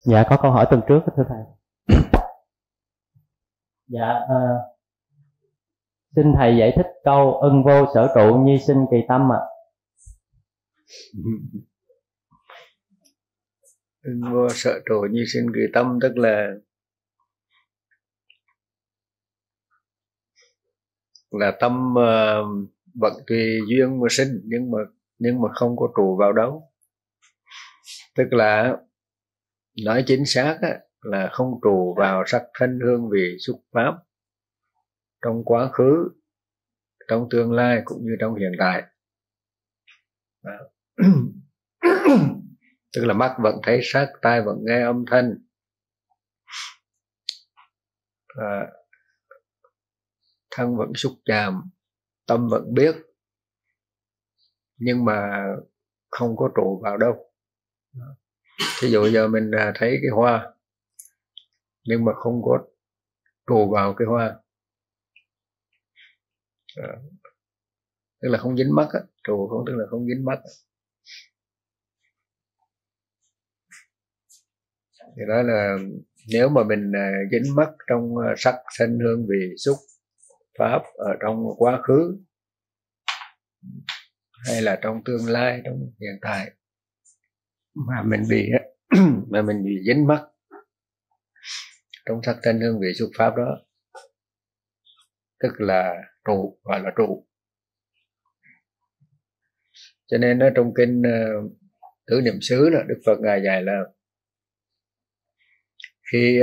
Dạ, có câu hỏi tuần trước thưa thầy. Dạ, xin thầy giải thích câu ưng vô sở trụ nhi sinh kỳ tâm ạ. Ưng vô sở trụ nhi sinh kỳ tâm tức là tâm vẫn tùy duyên mà sinh, nhưng mà không có trụ vào đâu. Tức là nói chính xác á, là không trụ vào sắc thân hương vị xúc pháp trong quá khứ, trong tương lai cũng như trong hiện tại. Tức là mắt vẫn thấy sắc, tai vẫn nghe âm thanh, thân vẫn xúc chạm, tâm vẫn biết, nhưng mà không có trụ vào đâu. Thí dụ giờ mình thấy cái hoa nhưng mà không có trụ vào cái hoa, tức là không dính mắt á. Trụ không tức là không dính mắt. Thì đó là nếu mà mình dính mắt trong sắc thanh hương vị xúc pháp ở trong quá khứ hay là trong tương lai, trong hiện tại, mà mình bị dính mắt trong sắc thanh hương vị xúc pháp đó, tức là trụ, gọi là trụ. Cho nên ở trong kinh Tứ Niệm xứ là Đức Phật ngài dạy là khi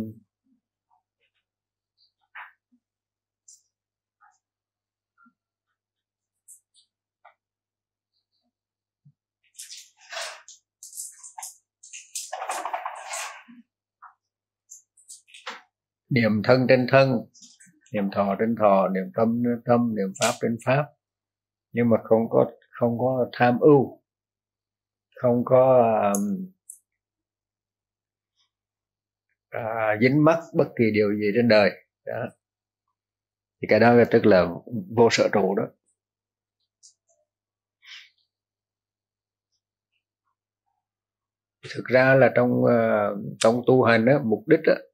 niệm thân trên thân, niệm thọ trên thọ, niệm tâm trên tâm, niệm pháp trên pháp, nhưng mà không có tham ưu, không có dính mắc bất kỳ điều gì trên đời đó, thì cái đó là tức là vô sở trụ đó. Thực ra là trong tu hành đó, mục đích đó,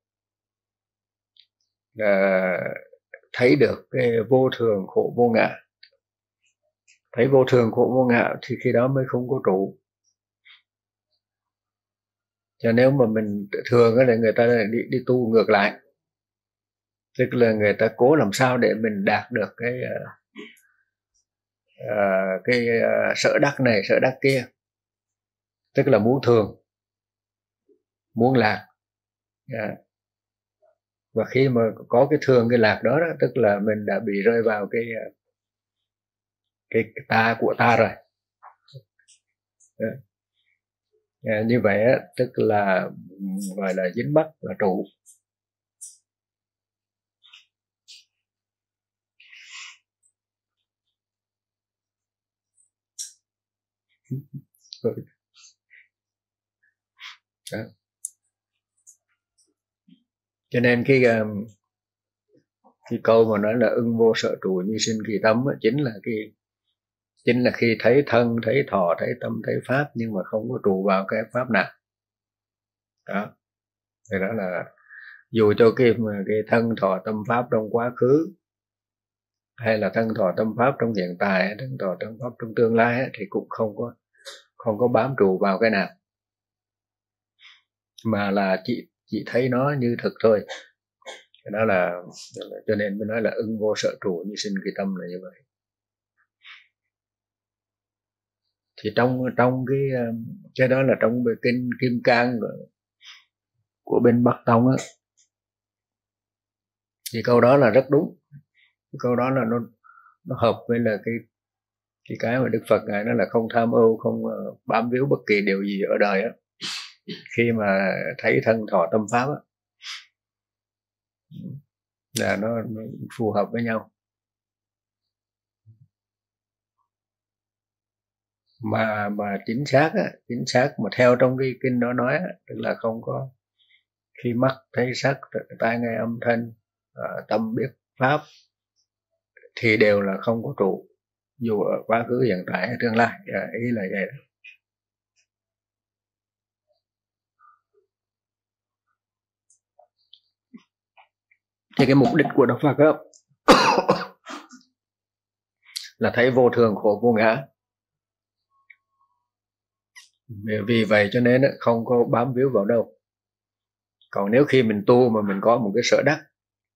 là thấy được cái vô thường khổ vô ngã. Thấy vô thường khổ vô ngã thì khi đó mới không có trụ. Cho nếu mà mình thường là người ta đi tu ngược lại, tức là người ta cố làm sao để mình đạt được cái sở đắc này sở đắc kia, tức là muốn thường, muốn lạc. Và khi mà có cái thường cái lạc đó, tức là mình đã bị rơi vào cái ta của ta rồi. Như vậy á, tức là gọi là dính mắc là trụ. Đó. Cho nên cái câu mà nói là ưng vô sở trụ như sinh kỳ tâm á, chính là khi thấy thân, thấy thọ, thấy tâm, thấy pháp, nhưng mà không có trụ vào cái pháp nào. Đó. Thì đó là dù cho cái thân thọ tâm pháp trong quá khứ, hay là thân thọ tâm pháp trong hiện tại, hay thân thọ tâm pháp trong tương lai ấy, thì cũng không có bám trụ vào cái nào, mà là chỉ thấy nó như thực thôi. Đó là cho nên mới nói là ưng vô sở trụ như sinh kỳ tâm là như vậy. Thì trong cái đó là trong kinh Kim Cang của bên Bắc Tông á, thì câu đó là rất đúng. Cái câu đó là nó hợp với là cái mà Đức Phật ngài nói là không tham ưu, không bám víu bất kỳ điều gì ở đời á, khi mà thấy thân thọ tâm pháp á, là nó phù hợp với nhau. Mà chính xác mà theo trong cái kinh đó nói á, tức là không có, khi mắt thấy sắc, tai nghe âm thanh, tâm biết pháp, thì đều là không có trụ, dù ở quá khứ hiện tại hay tương lai. Ý là vậy đó. Thì cái mục đích của Đạo Phật đó là thấy vô thường khổ vô ngã. Vì vậy cho nên không có bám víu vào đâu. Còn nếu khi mình tu mà mình có một cái sở đắc,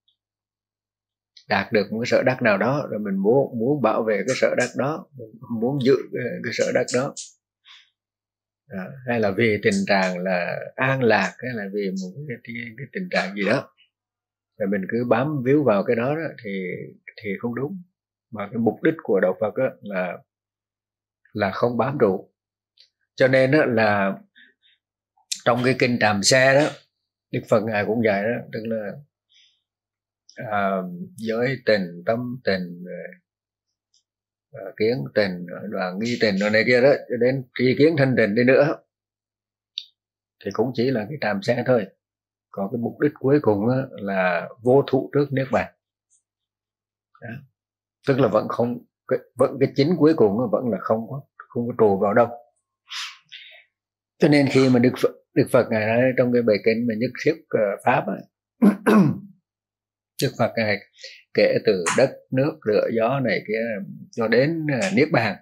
đạt được một cái sở đắc nào đó, rồi mình muốn bảo vệ cái sở đắc đó, mình muốn giữ cái sở đắc đó, hay là vì tình trạng là an lạc, hay là vì một cái tình trạng gì đó, rồi mình cứ bám víu vào cái đó, thì không đúng. Mà cái mục đích của Đạo Phật đó là không bám trụ. Cho nên đó là trong cái kinh Tràm Xe đó, Đức Phật ngài cũng dạy đó, tức là giới tình, tâm tình, kiến tình, đoàn nghi tình rồi này kia đó, cho đến tri kiến thanh tình đi nữa, thì cũng chỉ là cái Tràm Xe thôi. Còn cái mục đích cuối cùng là vô thụ trước Niết Bàn. Tức là vẫn cái chính cuối cùng vẫn là không có trù vào đâu. Cho nên khi mà Đức Phật ngài nói trong cái bài kinh mà nhất thiết pháp Đức Phật ngài kể từ đất, nước, lửa, gió này kia cho đến Niết Bàn.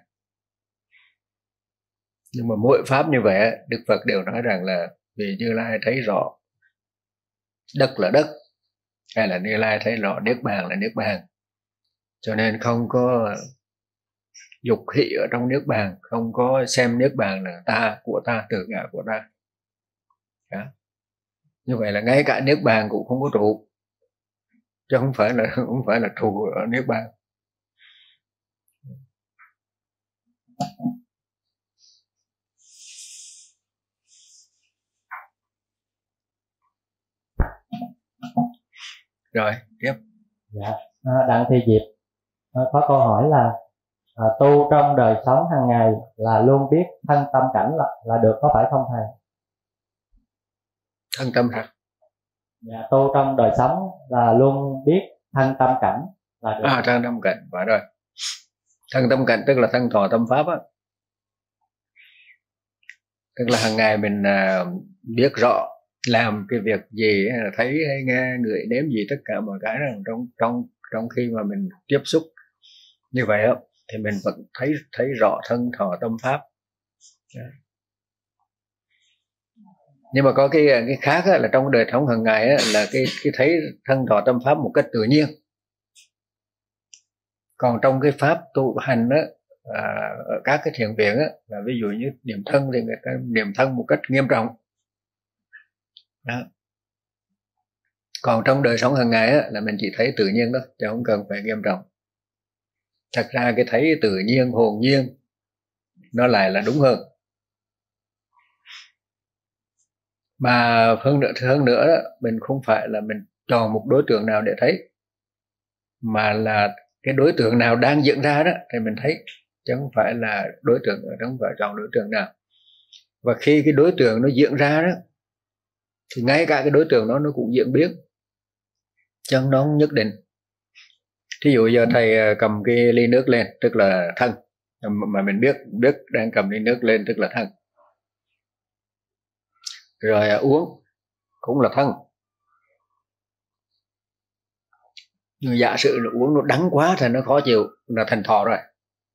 Nhưng mà mỗi pháp như vậy Đức Phật đều nói rằng là vì Như Lai thấy rõ đất là đất, hay là Như Lai thấy rõ Niết Bàn là Niết Bàn, cho nên không có dục hỷ ở trong Niết Bàn, không có xem Niết Bàn là ta, của ta, tự ngã của ta. Đó. Như vậy là ngay cả Niết Bàn cũng không có trụ, chứ không phải là trụ ở Niết Bàn. Rồi tiếp. Dạ, Đặng Thị Diệp có câu hỏi là tu trong đời sống hàng ngày là luôn biết thân tâm cảnh là được, có phải không thầy? Thân tâm hả? Dạ, tu trong đời sống là luôn biết thân tâm cảnh là được. Thân tâm cảnh, phải rồi. Thân tâm cảnh tức là thân thọ tâm pháp á. Tức là hàng ngày mình biết rõ làm cái việc gì, thấy hay nghe, ngửi nếm gì, tất cả mọi cái rằng trong khi mà mình tiếp xúc như vậy đó, thì mình vẫn thấy rõ thân thọ tâm pháp. Nhưng mà có cái khác á, là trong đời sống hàng ngày á, là cái thấy thân thọ tâm pháp một cách tự nhiên. Còn trong cái pháp tu hành á, ở các cái thiền viện á, là ví dụ như niệm thân thì người ta niệm thân một cách nghiêm trọng. Đó. Còn trong đời sống hàng ngày á, là mình chỉ thấy tự nhiên đó, chứ không cần phải nghiêm trọng. Thật ra cái thấy tự nhiên, hồn nhiên nó lại là đúng hơn. Mà hơn nữa đó, mình không phải là mình chọn một đối tượng nào để thấy, mà là cái đối tượng nào đang diễn ra đó thì mình thấy, chứ không phải là đối tượng, không phải chọn đối tượng nào. Và khi cái đối tượng nó diễn ra đó, thì ngay cả cái đối tượng đó nó cũng diễn biến, chứ nó không nhất định. Thí dụ giờ thầy cầm cái ly nước lên tức là thân, mà mình biết đang cầm ly nước lên tức là thân. Rồi uống cũng là thân. Nhưng giả sử là uống nó đắng quá thì nó khó chịu, là thành thọ rồi.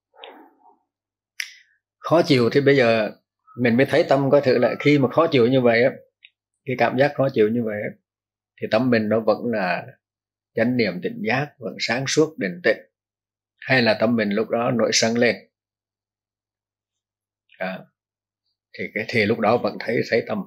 Khó chịu thì bây giờ mình mới thấy tâm coi thử là khi mà khó chịu như vậy, cái cảm giác khó chịu như vậy, thì tâm mình nó vẫn là chánh niệm tỉnh giác, vẫn sáng suốt định tĩnh, hay là tâm mình lúc đó nổi sân lên. Thì lúc đó vẫn thấy tâm.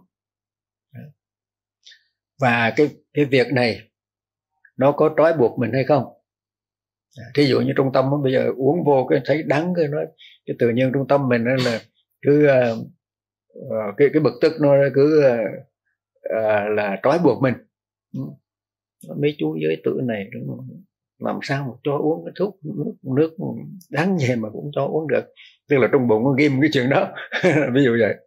Và cái việc này nó có trói buộc mình hay không? Thí dụ như trong tâm bây giờ uống vô cái thấy đắng, cái tự nhiên trong tâm mình là cứ cái bực tức nó cứ là trói buộc mình. Mấy chú giới tử này làm sao mà cho uống cái thuốc nước đắng gì mà cũng cho uống được, tức là trong bụng nó ghim cái chuyện đó. Ví dụ vậy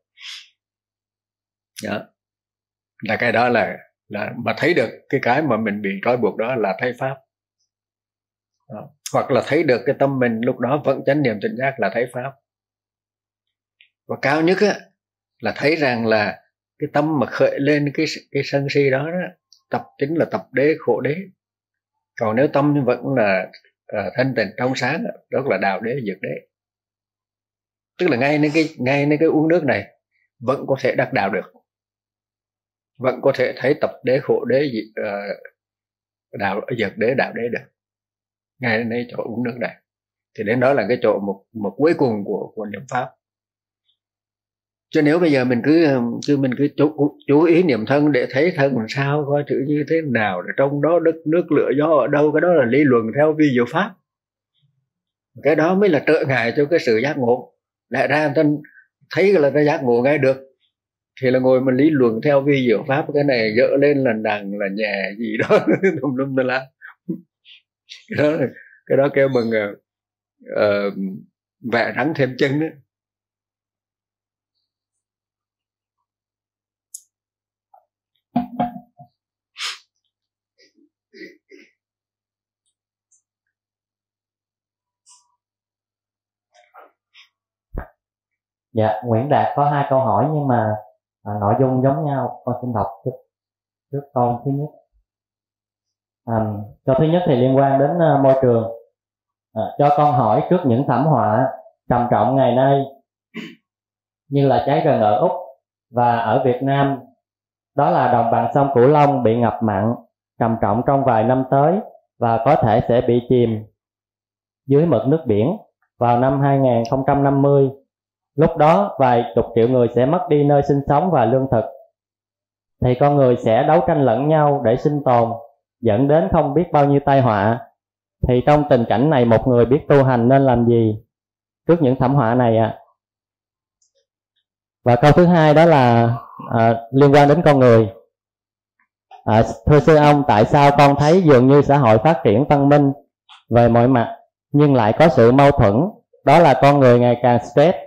đó. Là cái đó là mà thấy được cái mà mình bị trói buộc đó là thấy pháp đó. Hoặc là thấy được cái tâm mình lúc đó vẫn chánh niệm tỉnh giác là thấy pháp. Và cao nhất á, là thấy rằng là cái tâm mà khởi lên cái sân si đó, chính là tập đế khổ đế. Còn nếu tâm vẫn là thanh tịnh trong sáng, đó là đạo đế diệt đế. Tức là ngay nơi cái uống nước này vẫn có thể đắc đạo được, vẫn có thể thấy tập đế khổ đế đạo diệt đế đạo đế được, ngay nơi chỗ uống nước này. Thì đến đó là cái chỗ một cuối cùng của niệm pháp. Chứ nếu bây giờ mình cứ chú ý niệm thân để thấy thân làm sao, coi chữ như thế nào, trong đó đất nước lửa gió ở đâu, cái đó là lý luận theo vi diệu pháp. Cái đó mới là trợ ngại cho cái sự giác ngộ. Lại ra thân thấy là ta giác ngộ ngay được, thì là ngồi mà lý luận theo vi diệu pháp, cái này dỡ lên là đằng là nhẹ gì đó tùm lum la. Cái đó kêu bằng vẽ rắn thêm chân đó. Dạ, Nguyễn Đạt có 2 câu hỏi nhưng mà nội dung giống nhau. Con xin đọc trước câu thứ nhất. Câu thứ nhất thì liên quan đến môi trường. Cho con hỏi, trước những thảm họa trầm trọng ngày nay như là cháy rừng ở Úc và ở Việt Nam, đó là đồng bằng sông Cửu Long bị ngập mặn trầm trọng trong vài năm tới và có thể sẽ bị chìm dưới mực nước biển vào năm 2050. Lúc đó vài chục triệu người sẽ mất đi nơi sinh sống và lương thực, thì con người sẽ đấu tranh lẫn nhau để sinh tồn, dẫn đến không biết bao nhiêu tai họa. Thì trong tình cảnh này, một người biết tu hành nên làm gì trước những thảm họa này ạ? Và câu thứ hai đó là liên quan đến con người. Thưa sư ông, tại sao con thấy dường như xã hội phát triển văn minh về mọi mặt nhưng lại có sự mâu thuẫn, đó là con người ngày càng stress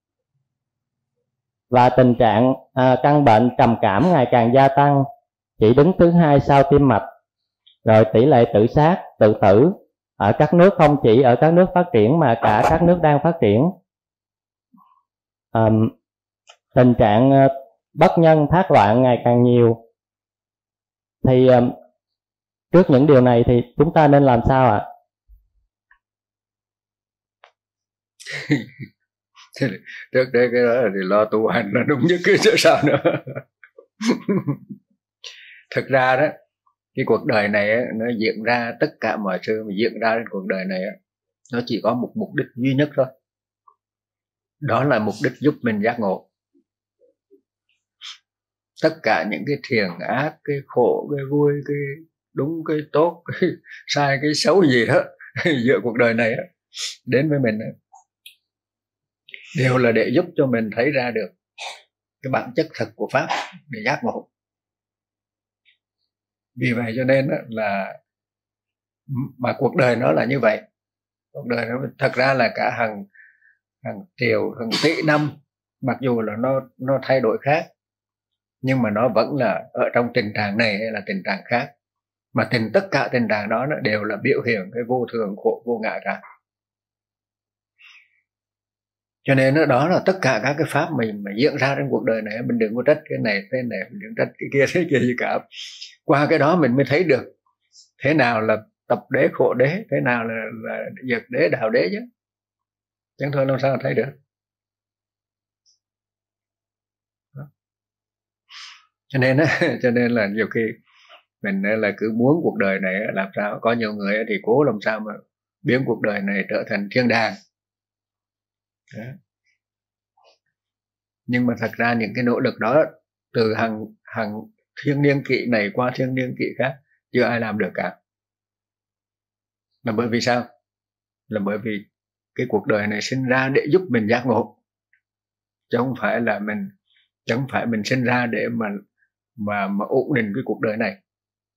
và tình trạng căn bệnh trầm cảm ngày càng gia tăng, chỉ đứng thứ 2 sau tim mạch, rồi tỷ lệ tự sát, tự tử ở các nước, không chỉ ở các nước phát triển mà cả các nước đang phát triển. Tình trạng bất nhân thác loạn ngày càng nhiều. Thì trước những điều này thì chúng ta nên làm sao ạ? Trước đây cái đó là thì lo tu hành là đúng nhất, cái sao nữa. Thực ra đó, cái cuộc đời này á, nó diễn ra, tất cả mọi sự mà diễn ra trên cuộc đời này á, nó chỉ có một mục đích duy nhất thôi, đó là mục đích giúp mình giác ngộ. Tất cả những cái thiện ác, cái khổ, cái vui, cái đúng, cái tốt, cái sai, cái xấu gì đó giữa cuộc đời này á, đến với mình á, đều là để giúp cho mình thấy ra được cái bản chất thật của pháp để giác ngộ. Vì vậy cho nên là mà cuộc đời nó là như vậy. Cuộc đời nó thật ra là cả hàng triệu, hàng tỷ năm, mặc dù là nó thay đổi khác, nhưng mà nó vẫn là ở trong tình trạng này hay là tình trạng khác, mà tất cả tình trạng đó nó đều là biểu hiện cái vô thường, khổ, vô ngã ra. Cho nên đó là tất cả các cái pháp mình mà diễn ra trong cuộc đời này, mình đừng có trách cái này thế này, mình đừng trách cái kia thế kia gì cả. Qua cái đó mình mới thấy được thế nào là tập đế, khổ đế, thế nào là diệt đế, đạo đế chứ. Chẳng thôi làm sao thấy được. Đó. Cho nên là nhiều khi mình là cứ muốn cuộc đời này làm sao, có nhiều người thì cố làm sao mà biến cuộc đời này trở thành thiên đàng. Đó. Nhưng mà thật ra những cái nỗ lực đó từ hàng thiên niên kỷ này qua thiên niên kỷ khác chưa ai làm được cả. Là bởi vì sao? Là bởi vì cái cuộc đời này sinh ra để giúp mình giác ngộ, chứ không phải là mình sinh ra để mà ổn định cái cuộc đời này.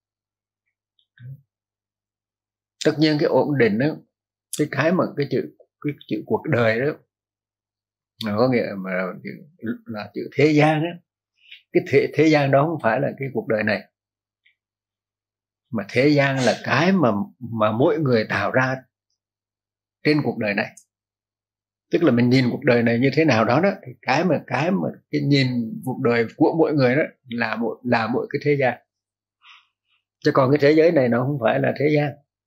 Tất nhiên cái ổn định đó, cái mà cái chữ cuộc đời đó, nó có nghĩa là chữ thế gian á. Cái thế gian đó không phải là cái cuộc đời này, mà thế gian là cái mà mỗi người tạo ra trên cuộc đời này. Tức là mình nhìn cuộc đời này như thế nào đó đó, thì cái nhìn cuộc đời của mỗi người đó là mỗi cái thế gian. Chứ còn cái thế giới này nó không phải là thế gian.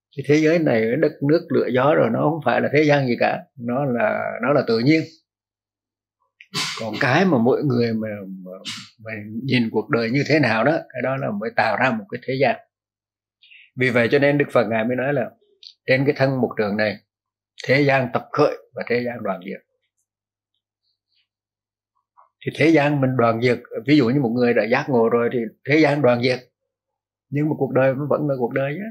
Cái thế giới này đất nước lửa gió rồi, nó không phải là thế gian gì cả, nó là tự nhiên. Còn cái mà mỗi người mà nhìn cuộc đời như thế nào đó, cái đó là mới tạo ra một cái thế gian. Vì vậy cho nên Đức Phật Ngài mới nói là trên cái thân mục trường này, thế gian tập khởi và thế gian đoàn diệt. Thì thế gian mình đoàn diệt, ví dụ như một người đã giác ngộ rồi thì thế gian đoàn diệt, nhưng mà cuộc đời nó vẫn là cuộc đời nhé.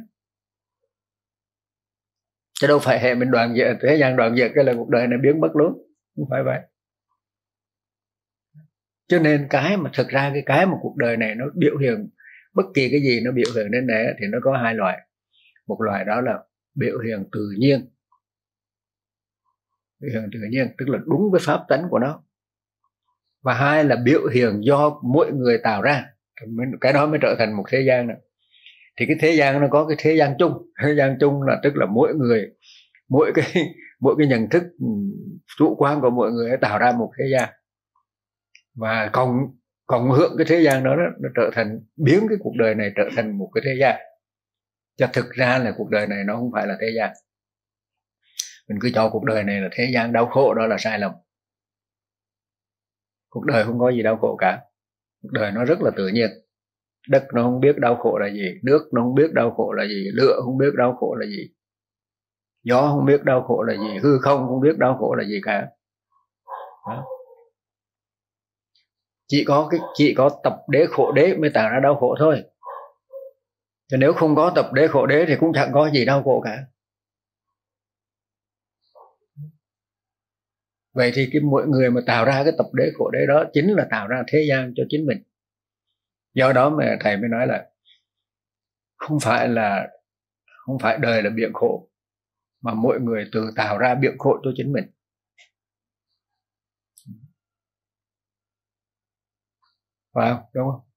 Chứ đâu phải hệ mình đoàn diệt, thế gian đoàn diệt cái là cuộc đời này biến mất luôn, không phải vậy. Cho nên cái mà thực ra cái mà cuộc đời này nó biểu hiện, bất kỳ cái gì nó biểu hiện đến này thì nó có hai loại. Một loại đó là biểu hiện tự nhiên, biểu hiện tự nhiên tức là đúng với pháp tánh của nó. Và hai là biểu hiện do mỗi người tạo ra, cái đó mới trở thành một thế gian nữa. Thì cái thế gian nó có cái thế gian chung. Thế gian chung là tức là mỗi người, mỗi cái nhận thức chủ quan của mỗi người tạo ra một thế gian, và cộng hưởng cái thế gian đó, nó trở thành, biến cái cuộc đời này trở thành một cái thế gian. Cho thực ra là cuộc đời này nó không phải là thế gian. Mình cứ cho cuộc đời này là thế gian đau khổ, đó là sai lầm. Cuộc đời không có gì đau khổ cả. Cuộc đời nó rất là tự nhiên. Đất nó không biết đau khổ là gì, nước nó không biết đau khổ là gì, lửa không biết đau khổ là gì, gió không biết đau khổ là gì, hư không không biết đau khổ là gì cả. Đó. Chỉ có tập đế khổ đế mới tạo ra đau khổ thôi. Chứ nếu không có tập đế khổ đế thì cũng chẳng có gì đau khổ cả. Vậy thì mỗi người mà tạo ra cái tập đế khổ đế đó chính là tạo ra thế gian cho chính mình. Do đó mà thầy mới nói là không phải đời là biển khổ, mà mỗi người tự tạo ra biển khổ cho chính mình. Phải không? Đúng không?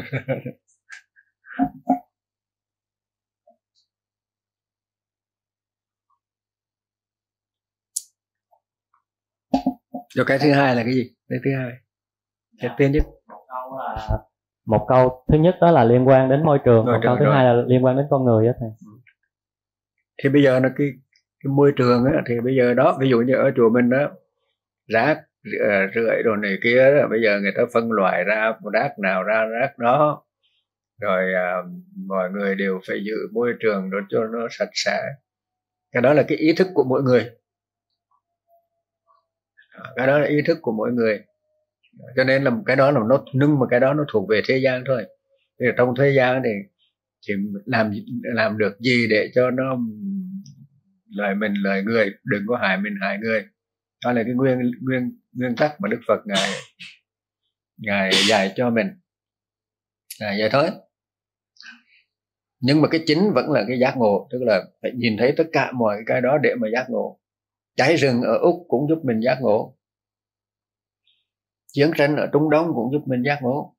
Rồi cái thứ hai là cái gì? Cái thứ hai, cái tiên nhất. Một câu thứ nhất đó là liên quan đến môi trường, một câu thứ hai là liên quan đến con người đó thầy. Thì bây giờ là cái môi trường á, thì bây giờ đó, ví dụ như ở chùa mình đó, rác rưởi đồ này kia đó, bây giờ người ta phân loại ra rác nào ra rác đó, rồi mọi người đều phải giữ môi trường rồi cho nó sạch sẽ. Cái đó là cái ý thức của mỗi người, cái đó là ý thức của mỗi người. Cho nên là cái đó là nó, nhưng mà cái đó nó thuộc về thế gian thôi. Thì trong thế gian thì làm được gì để cho nó lợi mình lợi người, đừng có hại mình hại người. Đó là cái nguyên tắc mà Đức Phật ngài dạy cho mình là vậy thôi. Nhưng mà cái chính vẫn là cái giác ngộ, tức là phải nhìn thấy tất cả mọi cái đó để mà giác ngộ. Cháy rừng ở Úc cũng giúp mình giác ngộ, chiến tranh ở Trung Đông cũng giúp mình giác ngộ.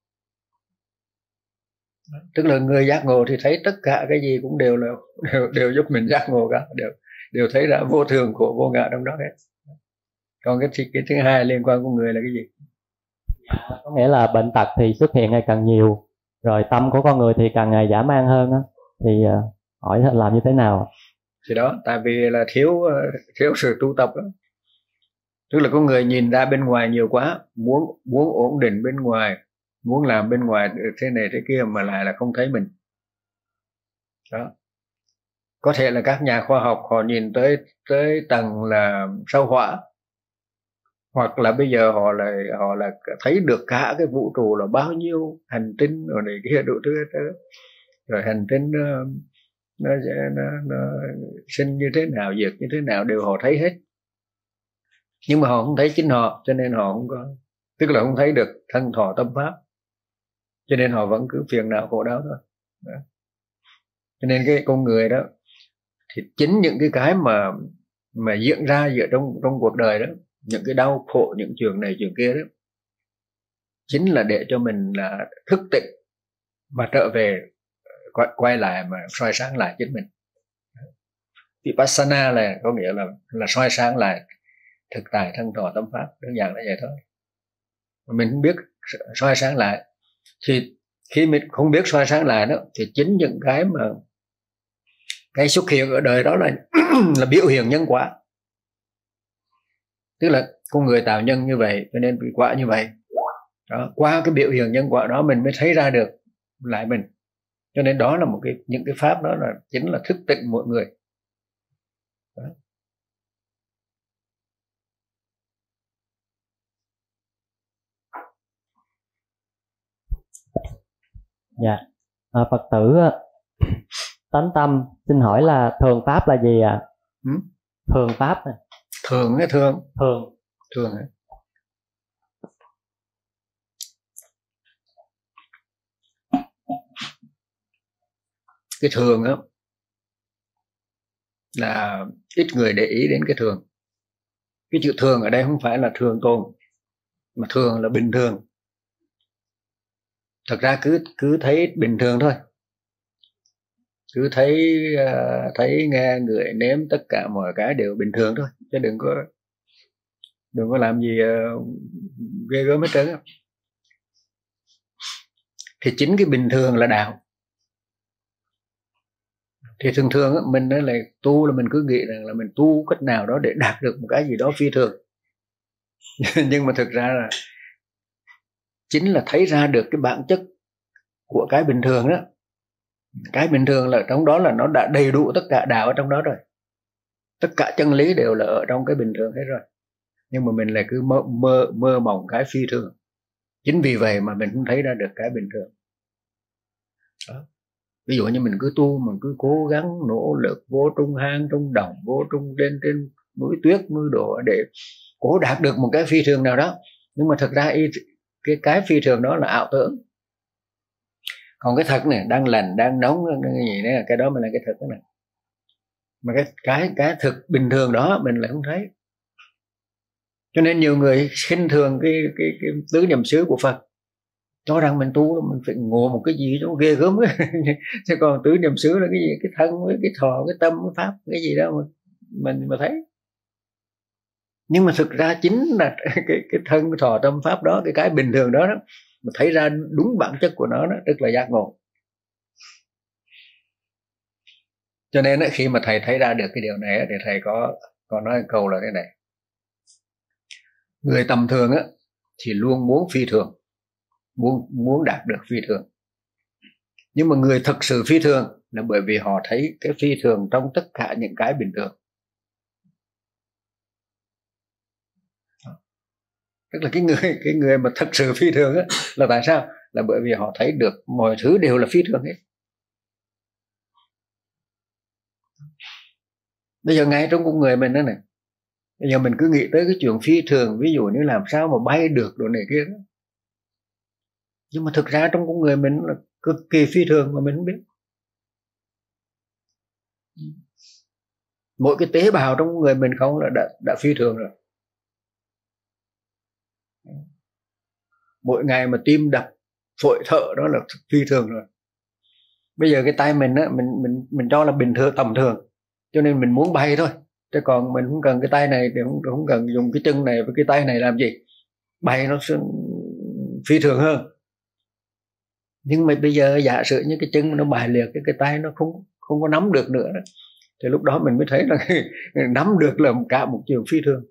Tức là người giác ngộ thì thấy tất cả cái gì cũng đều giúp mình giác ngộ cả, đều thấy ra vô thường của vô ngã trong đó hết. Còn cái thứ hai liên quan của người là cái gì? Có nghĩa là bệnh tật thì xuất hiện ngày càng nhiều, rồi tâm của con người thì càng ngày dã man hơn á. Thì hỏi làm như thế nào? Thì đó, tại vì là thiếu sự tu tập đó. Tức là có người nhìn ra bên ngoài nhiều quá, muốn ổn định bên ngoài, muốn làm bên ngoài thế này thế kia, mà lại là không thấy mình. Đó. Có thể là các nhà khoa học họ nhìn tới tầng là sao hỏa, hoặc là bây giờ họ là thấy được cả cái vũ trụ là bao nhiêu hành tinh rồi này kia đủ thứ hết. Rồi hành tinh nó sinh như thế nào, diệt như thế nào đều họ thấy hết. Nhưng mà họ không thấy chính họ, cho nên họ không có, tức là không thấy được thân thọ tâm pháp, cho nên họ vẫn cứ phiền não khổ đau thôi. Đó. Cho nên cái con người đó thì chính những cái mà diễn ra giữa trong cuộc đời đó, những cái đau khổ, những chuyện này chuyện kia đó, chính là để cho mình là thức tỉnh và trở về, quay lại mà soi sáng lại chính mình. Vipassana là có nghĩa là soi sáng lại thực tại thân thọ tâm pháp, đơn giản là vậy thôi. Mình không biết soi sáng lại, thì khi mình không biết soi sáng lại đó, thì chính những cái Cái xuất hiện ở đời đó là là biểu hiện nhân quả, tức là con người tạo nhân như vậy cho nên bị quả như vậy đó. Qua cái biểu hiện nhân quả đó mình mới thấy ra được lại mình, cho nên đó là một cái, những cái pháp đó là chính là thức tỉnh mọi người đó. Dạ, Phật tử Tánh Tâm xin hỏi là thường pháp là gì ạ? Thường pháp này. Thường hay thường? Thường. Thường ấy. Cái thường á là ít người để ý đến cái thường. Cái chữ thường ở đây không phải là thường tồn, mà thường là bình thường. Thật ra cứ thấy bình thường thôi, cứ thấy nghe người nếm tất cả mọi cái đều bình thường thôi, chứ đừng có làm gì ghê gớm hết trơn á. Thì chính cái bình thường là đạo. Thì thường thường á, mình là tu là mình cứ nghĩ rằng là mình tu cách nào đó để đạt được một cái gì đó phi thường. Nhưng mà thực ra là chính là thấy ra được cái bản chất của cái bình thường đó. Cái bình thường là trong đó là nó đã đầy đủ tất cả đạo ở trong đó rồi, tất cả chân lý đều là ở trong cái bình thường hết rồi. Nhưng mà mình lại cứ mơ mộng cái phi thường. Chính vì vậy mà mình không thấy ra được cái bình thường đó. Ví dụ như mình cứ tu, mình cứ cố gắng nỗ lực vô trung hang trung đồng, vô trung trên núi tuyết núi đổ để cố đạt được một cái phi thường nào đó, nhưng mà thực ra cái phi thường đó là ảo tưởng. Còn cái thật này, đang lành đang nóng cái gì đấy, cái đó mới là cái thật đó này. Mà cái thực bình thường đó mình lại không thấy. Cho nên nhiều người khinh thường cái tứ niệm xứ của Phật, cho rằng mình tu mình phải ngộ một cái gì đó ghê gớm chứ còn tứ niệm xứ là cái gì, cái thân với cái thọ, cái tâm, cái pháp, cái gì đó mình mà thấy. Nhưng mà thực ra chính là cái thân, cái thọ, tâm, pháp đó, cái bình thường đó mà thấy ra đúng bản chất của nó đó, tức là giác ngộ. Cho nên khi mà thầy thấy ra được cái điều này thì thầy có nói câu là thế này: người tầm thường á thì luôn muốn phi thường, muốn đạt được phi thường. Nhưng mà người thực sự phi thường là bởi vì họ thấy cái phi thường trong tất cả những cái bình thường. Tức là cái người mà thực sự phi thường á là tại sao? Là bởi vì họ thấy được mọi thứ đều là phi thường hết. Bây giờ ngay trong con người mình đó này, bây giờ mình cứ nghĩ tới cái chuyện phi thường, ví dụ như làm sao mà bay được đồ này kia đó. Nhưng mà thực ra trong con người mình là cực kỳ phi thường mà mình không biết. Mỗi cái tế bào trong người mình không là đã phi thường rồi. Mỗi ngày mà tim đập, phổi thở đó là phi thường rồi. Bây giờ cái tay mình á, mình cho là bình thường, tầm thường, cho nên mình muốn bay thôi. Chứ còn mình không cần cái tay này, để không cần dùng cái chân này với cái tay này làm gì. Bay nó sẽ phi thường hơn. Nhưng mà bây giờ giả sử như cái chân nó bài liệt, cái tay nó không có nắm được nữa, thì lúc đó mình mới thấy là nắm được là cả một chiều phi thường.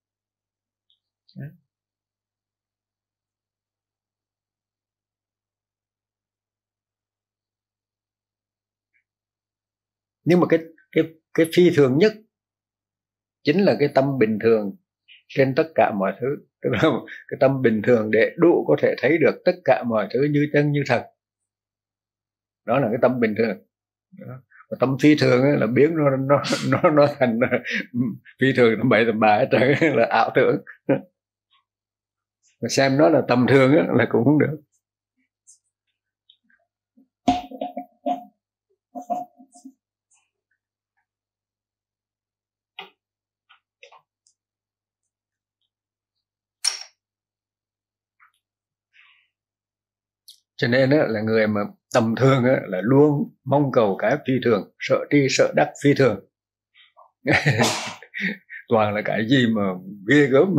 Nhưng mà cái phi thường nhất chính là cái tâm bình thường trên tất cả mọi thứ, tức là cái tâm bình thường để đủ có thể thấy được tất cả mọi thứ như chân như thật. Đó là cái tâm bình thường đó. Và tâm phi thường là biến nó thành phi thường, nó bậy tầm bạ hết trơn, là ảo tưởng. Mà xem nó là tầm thường là cũng không được. Cho nên là người mà tầm thường là luôn mong cầu cái phi thường, sợ tri sợ đắc phi thường. Toàn là cái gì mà ghê gớm.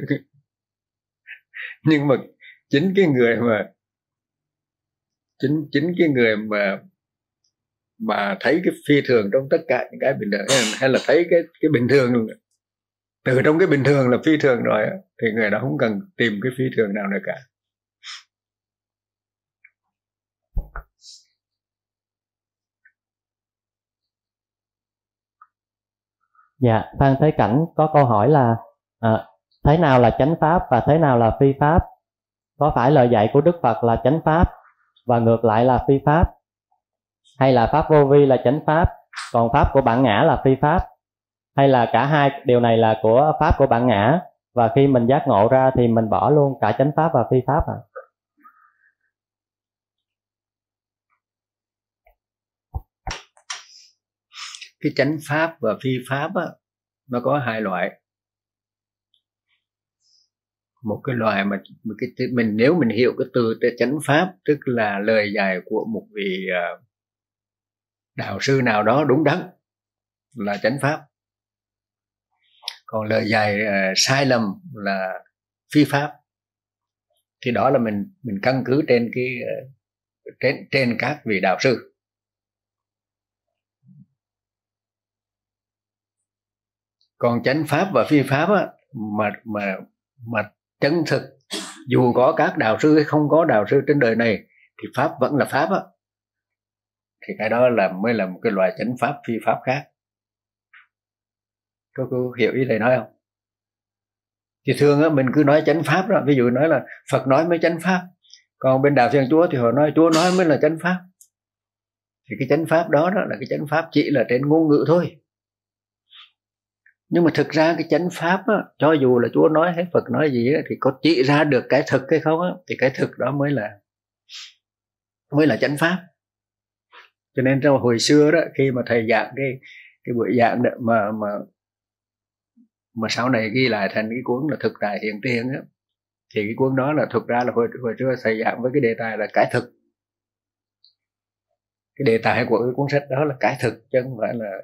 Nhưng mà chính cái người mà mà thấy cái phi thường trong tất cả những cái bình thường, hay là thấy cái bình thường từ trong cái bình thường là phi thường rồi, thì người đó không cần tìm cái phi thường nào nữa cả. Dạ, Phan Thế Cảnh có câu hỏi là thế nào là chánh pháp và thế nào là phi pháp? Có phải lời dạy của Đức Phật là chánh pháp và ngược lại là phi pháp? Hay là pháp vô vi là chánh pháp, còn pháp của bản ngã là phi pháp? Hay là cả hai điều này là của pháp của bản ngã, và khi mình giác ngộ ra thì mình bỏ luôn cả chánh pháp và phi pháp à? Cái chánh pháp và phi pháp á, nó có hai loại. Một cái loại mà mình nếu mình hiểu cái từ chánh pháp, tức là lời dạy của một vị đạo sư nào đó đúng đắn, là chánh pháp. Còn lời dạy sai lầm là phi pháp. Thì đó là mình căn cứ trên trên các vị đạo sư. Còn chánh pháp và phi pháp á, mà chân thực, dù có các đạo sư hay không có đạo sư trên đời này, thì pháp vẫn là pháp á, thì cái đó mới là một cái loại chánh pháp phi pháp khác. Có hiểu ý thầy nói không? Thì thường á, mình cứ nói chánh pháp đó, ví dụ nói là Phật nói mới chánh pháp, còn bên đạo Thiên Chúa thì họ nói Chúa nói mới là chánh pháp. Thì cái chánh pháp đó là cái chánh pháp chỉ là trên ngôn ngữ thôi. Nhưng mà thực ra cái chánh pháp á, cho dù là Chúa nói hay Phật nói gì á, thì có chỉ ra được cái thực hay không á, thì cái thực đó mới là chánh pháp. Cho nên trong hồi xưa đó, khi mà thầy giảng cái buổi giảng đó, mà sau này ghi lại thành cái cuốn là Thực Tại Hiện Tiền á, thì cái cuốn đó là thực ra là hồi trước thầy giảng với cái đề tài là cái thực. Cái đề tài của cái cuốn sách đó là cái thực, chứ không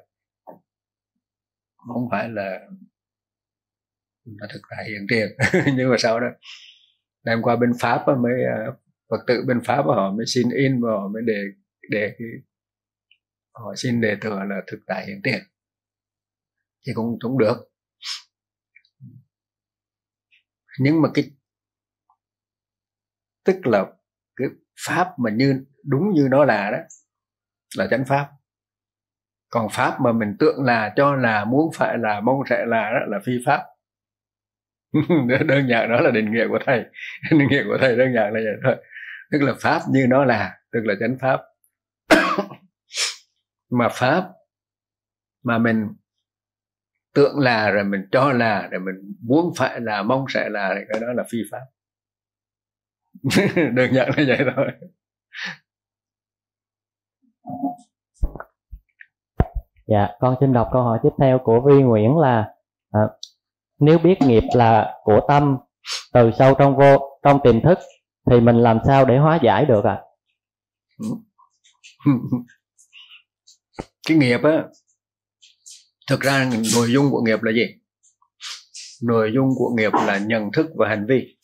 phải là Thực Tại Hiện Tiền. Nhưng mà sau đó đem qua bên Pháp mới Phật tử bên Pháp họ mới xin in và họ mới để họ xin đề tựa là Thực Tại Hiện Tiền, thì cũng được. Nhưng mà tức là cái pháp mà đúng như nó là đó là chánh pháp. Còn pháp mà mình tượng là, cho là, muốn phải là, mong sẽ là, đó là phi pháp. Đơn giản đó là định nghĩa của thầy. Định nghĩa của thầy đơn giản là vậy thôi. Tức là pháp như nó là, tức là chánh pháp. Mà pháp mà mình tượng là, rồi mình cho là, rồi mình muốn phải là, mong sẽ là, thì cái đó là phi pháp. Đơn giản là vậy thôi. Dạ, con xin đọc câu hỏi tiếp theo của Vi Nguyễn là nếu biết nghiệp là của tâm từ sâu trong tiềm thức thì mình làm sao để hóa giải được ạ? Cái nghiệp á, thực ra nội dung của nghiệp là gì? Nội dung của nghiệp là nhận thức và hành vi.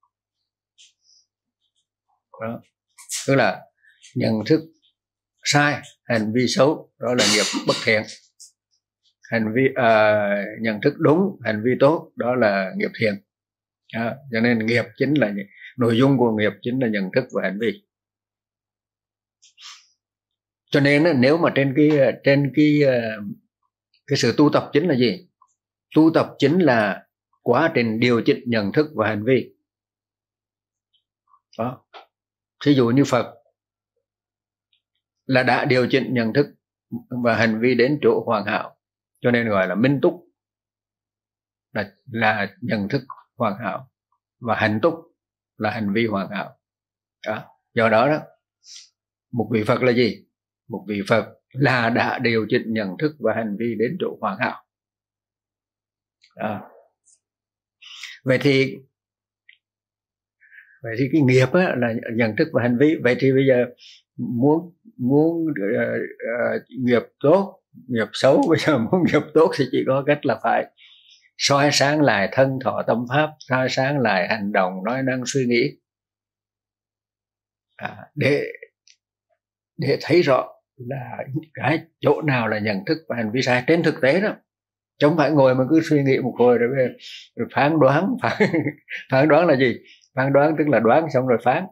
Đó. Tức là nhận thức sai, hành vi xấu, đó là nghiệp bất thiện. Nhận thức đúng, hành vi tốt, đó là nghiệp thiện. Cho nên nghiệp chính là nội dung của nghiệp chính là nhận thức và hành vi. Cho nên nếu mà trên cái sự tu tập chính là gì? Tu tập chính là quá trình điều chỉnh nhận thức và hành vi. Đó. Ví dụ như Phật là đã điều chỉnh nhận thức và hành vi đến chỗ hoàn hảo, cho nên gọi là minh túc, là nhận thức hoàn hảo, và hành túc là hành vi hoàn hảo. Đó. Do đó một vị Phật là gì? Một vị Phật là đã điều chỉnh nhận thức và hành vi đến chỗ hoàn hảo. Đó. Vậy thì cái nghiệp á, là nhận thức và hành vi. Vậy thì bây giờ muốn nghiệp tốt, nghiệp xấu, bây giờ muốn nghiệp tốt thì chỉ có cách là phải soi sáng lại thân thọ tâm pháp, soi sáng lại hành động, nói năng, suy nghĩ, để thấy rõ là cái chỗ nào là nhận thức và hành vi sai trên thực tế đó, chứ không phải ngồi mà cứ suy nghĩ một hồi rồi phán đoán. Phán đoán là gì? Phán đoán tức là đoán xong rồi phán,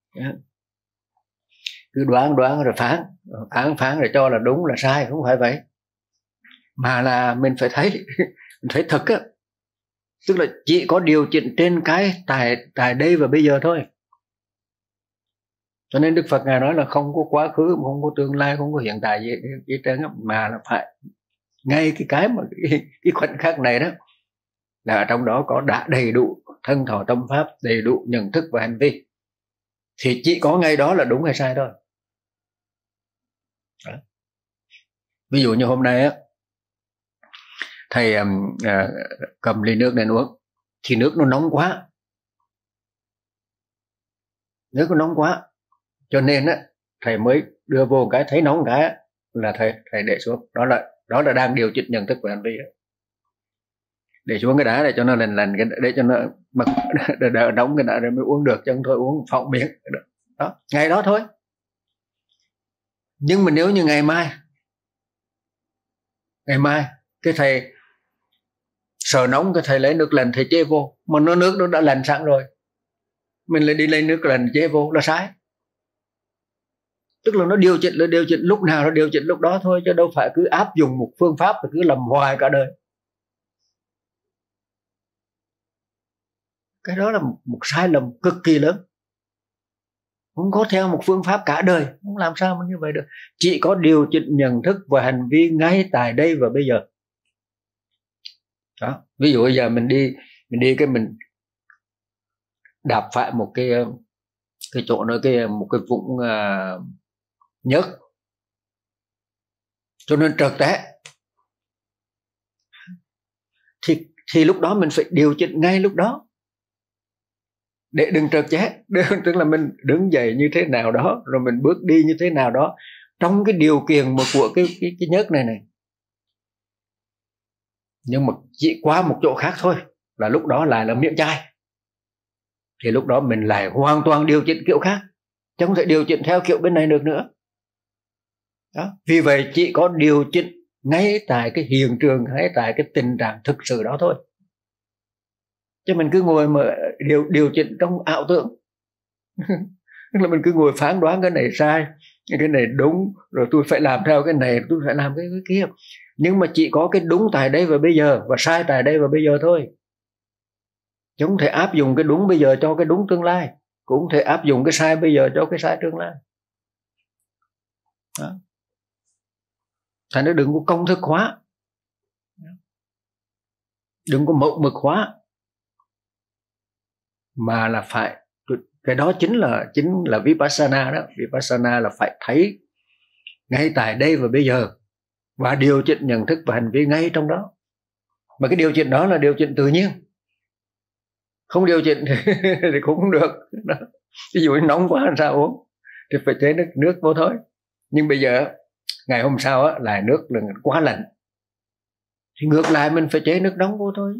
cứ đoán rồi phán rồi cho là đúng là sai, không phải vậy, mà là mình phải thấy mình thấy thực á, tức là chỉ có điều chỉnh trên cái tại đây và bây giờ thôi. Cho nên Đức Phật ngài nói là không có quá khứ, không có tương lai, không có hiện tại gì trơn á, mà là phải ngay cái mà cái khoảnh khắc này đó là ở trong đó có đã đầy đủ thân thọ tâm pháp, đầy đủ nhận thức và hành vi, thì chỉ có ngay đó là đúng hay sai thôi. Đó. Ví dụ như hôm nay á, thầy cầm ly nước lên uống thì nước nó nóng quá, cho nên á thầy mới đưa vô cái thấy nóng cái là thầy để xuống, đó là đang điều chỉnh nhận thức và hành vi đó. Để xuống cái đá để cho nó lần cái để cho nó đỡ nóng cái đá rồi mới uống được, chứ không thôi uống phỏng miệng đó, ngày đó thôi. Nhưng mà nếu như ngày mai cái thầy sợ nóng, cái thầy lấy nước lạnh thầy chế vô, mà nước nó đã lạnh sẵn rồi, mình lại đi lấy nước lạnh chế vô là sai. Tức là nó điều chỉnh lúc nào nó điều chỉnh lúc đó thôi, chứ đâu phải cứ áp dụng một phương pháp và cứ làm hoài cả đời. Cái đó là một sai lầm cực kỳ lớn. Không có theo một phương pháp cả đời, không làm sao mà như vậy được. Chỉ có điều chỉnh nhận thức và hành vi ngay tại đây và bây giờ. Đó. Ví dụ bây giờ mình đi cái mình đạp phải một cái chỗ nơi một cái vũng nhớt, cho nên trượt té, thì lúc đó mình phải điều chỉnh ngay lúc đó để đừng trượt té. Tức là mình đứng dậy như thế nào đó, rồi mình bước đi như thế nào đó trong cái điều kiện mà của cái nhớt này. Nhưng mà chỉ qua một chỗ khác thôi là lúc đó lại là miệng chai, thì lúc đó mình lại hoàn toàn điều chỉnh kiểu khác, chứ không thể điều chỉnh theo kiểu bên này được nữa. Đó. Vì vậy chỉ có điều chỉnh ngay tại cái hiện trường, ngay tại cái tình trạng thực sự đó thôi, chứ mình cứ ngồi mà điều chỉnh trong ảo tưởng. Tức là mình cứ ngồi phán đoán cái này sai, cái này đúng, rồi tôi phải làm theo cái này, tôi phải làm cái kia. Nhưng mà chỉ có cái đúng tại đây và bây giờ, và sai tại đây và bây giờ thôi. Chứ không thể áp dụng cái đúng bây giờ cho cái đúng tương lai, cũng không thể áp dụng cái sai bây giờ cho cái sai tương lai. Đó. Thành ra đừng có công thức hóa, đừng có mẫu mực hóa, mà là phải, cái đó chính là Vipassana đó. Vipassana là phải thấy ngay tại đây và bây giờ, và điều chỉnh nhận thức và hành vi ngay trong đó. Mà cái điều chỉnh đó là điều chỉnh tự nhiên, không điều chỉnh thì cũng không được đó. Ví dụ nóng quá làm sao uống, thì phải chế nước vô thôi. Nhưng bây giờ ngày hôm sau á, là nước là quá lạnh, thì ngược lại mình phải chế nước nóng vô thôi.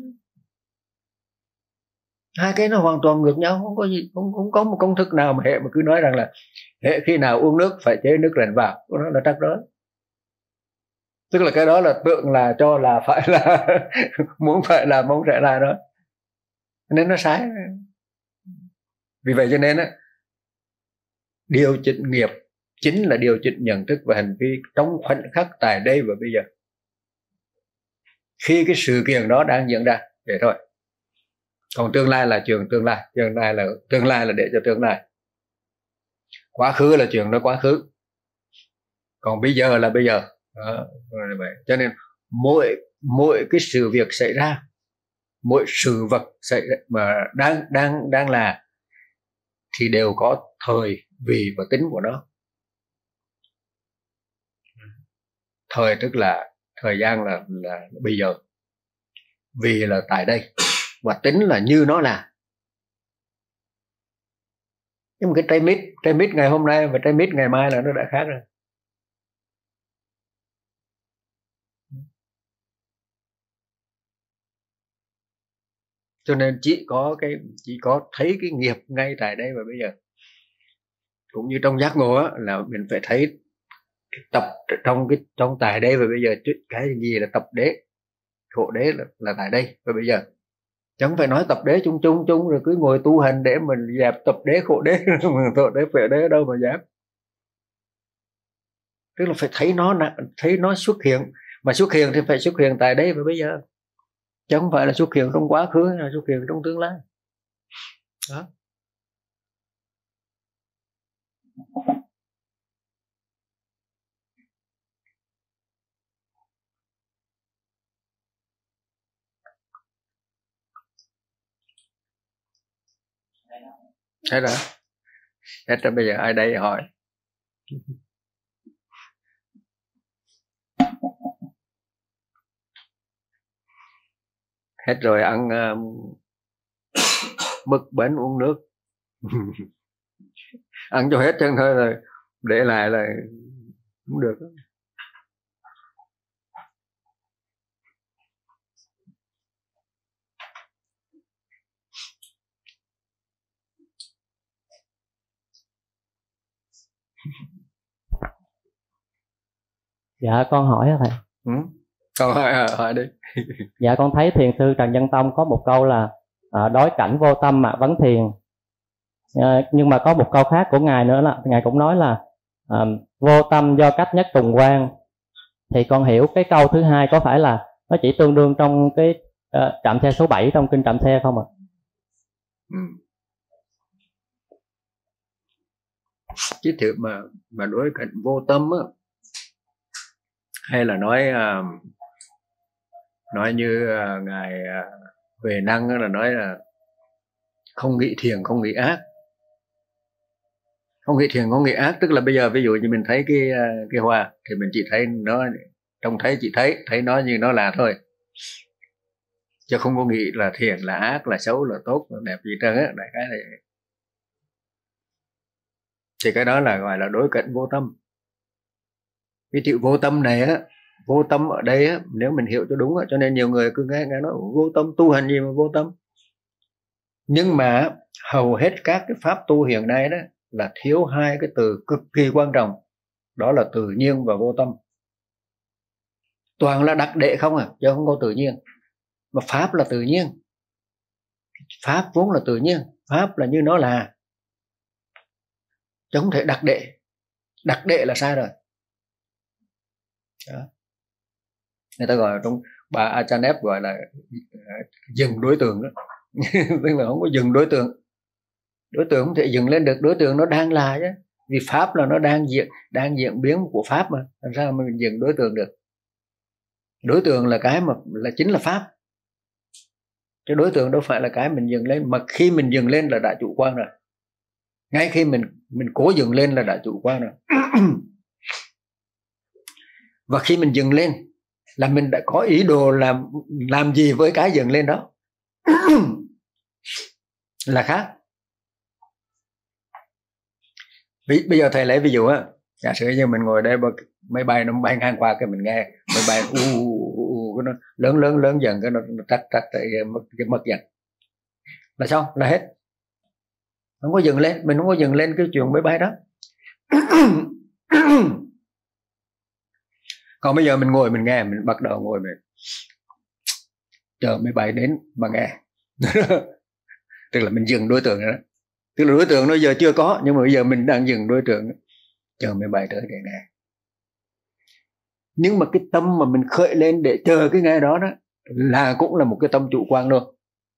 Hai cái nó hoàn toàn ngược nhau, không có gì, không có một công thức nào mà hệ mà cứ nói rằng là hệ khi nào uống nước phải chế nước lạnh vào, đó là trắc rối. Tức là cái đó là tượng là cho là phải là muốn phải làm mong sẽ là đó, nên nó sai. Vì vậy cho nên á, điều chỉnh nghiệp chính là điều chỉnh nhận thức và hành vi trong khoảnh khắc tại đây và bây giờ, khi cái sự kiện đó đang diễn ra, vậy thôi. Còn tương lai là chuyện tương lai là để cho tương lai, quá khứ là chuyện đó quá khứ, còn bây giờ là bây giờ đó. Cho nên mỗi cái sự việc xảy ra, mỗi sự vật xảy ra mà đang là, thì đều có thời, vì và tính của nó. Thời tức là thời gian là bây giờ, vì là tại đây, và tính là như nó là. Nhưng mà cái trái mít ngày hôm nay và trái mít ngày mai là nó đã khác rồi. Cho nên chỉ có thấy cái nghiệp ngay tại đây và bây giờ. Cũng như trong giác ngộ á, là mình phải thấy tập trong tại đây và bây giờ, cái gì là tập đế, khổ đế là tại đây và bây giờ. Chẳng phải nói tập đế chung rồi cứ ngồi tu hành để mình dẹp tập đế khổ đế khổ đế phệ đế ở đâu mà dẹp. Tức là phải thấy nó xuất hiện, mà xuất hiện thì phải xuất hiện tại đây và bây giờ, chứ không phải là xuất hiện trong quá khứ hay là xuất hiện trong tương lai đó. Hết rồi. Hết rồi, bây giờ ai đây hỏi. Hết rồi, ăn mứt bánh uống nước. Ăn cho hết chân thôi rồi để lại là cũng được. Dạ con hỏi hả thầy? Con hỏi đi. Dạ con thấy thiền sư Trần Nhân Tông có một câu là đối cảnh vô tâm mà vấn thiền. Nhưng mà có một câu khác của ngài nữa là ngài cũng nói là vô tâm do cách nhất trùng quan. Thì con hiểu cái câu thứ hai có phải là nó chỉ tương đương trong cái trạm xe số 7 trong kinh trạm xe không ạ? Chứ thiệt mà đối cảnh vô tâm á, hay là nói như ngài Huệ Năng là nói là không nghĩ thiền không nghĩ ác. Không nghĩ thiền không nghĩ ác tức là bây giờ ví dụ như mình thấy cái hoa thì mình chỉ thấy nó, trông thấy chỉ thấy nó như nó là thôi, chứ không có nghĩ là thiền là ác là xấu là tốt là đẹp gì trơn á. Đại cái này thì cái đó là gọi là đối cảnh vô tâm. Cái chữ vô tâm này á, vô tâm ở đây á, nếu mình hiểu cho đúng á, cho nên nhiều người cứ nghe nói vô tâm, tu hành gì mà vô tâm. Nhưng mà hầu hết các cái pháp tu hiện nay đó là thiếu hai cái từ cực kỳ quan trọng, đó là tự nhiên và vô tâm. Toàn là đặc đệ không à, chứ không có tự nhiên. Mà pháp là tự nhiên, pháp vốn là tự nhiên, pháp là như nó là, chứ không thể đặc đệ. Đặc đệ là sai rồi đó. Người ta gọi trong bà Achanev gọi là dừng đối tượng đó. Tức là không có dừng đối tượng. Đối tượng không thể dừng lên được, đối tượng nó đang là chứ. Vì pháp là nó đang diễn biến của pháp mà, làm sao mà mình dừng đối tượng được. Đối tượng là cái mà là chính là pháp, chứ đối tượng đâu phải là cái mình dừng lên. Mà khi mình dừng lên là đã chủ quan rồi. Ngay khi mình cố dừng lên là đã chủ quan rồi. Và khi mình dừng lên là mình đã có ý đồ làm gì với cái dừng lên đó là khác. Bây giờ thầy lấy ví dụ á, giả sử như mình ngồi đây máy bay nó bay ngang qua cái mình nghe máy bay nó lớn dần cái nó trách cái mất dần là xong, là hết. Không có dừng lên, mình không có dừng lên cái chuyện máy bay đó. Còn bây giờ mình ngồi mình nghe, mình bắt đầu ngồi mình chờ máy bay đến mà nghe. Tức là mình dừng đối tượng đó. Tức là đối tượng nó giờ chưa có, nhưng mà bây giờ mình đang dừng đối tượng, chờ máy bay tới để nghe. Nhưng mà cái tâm mà mình khởi lên để chờ cái nghe đó là cũng là một cái tâm chủ quan luôn.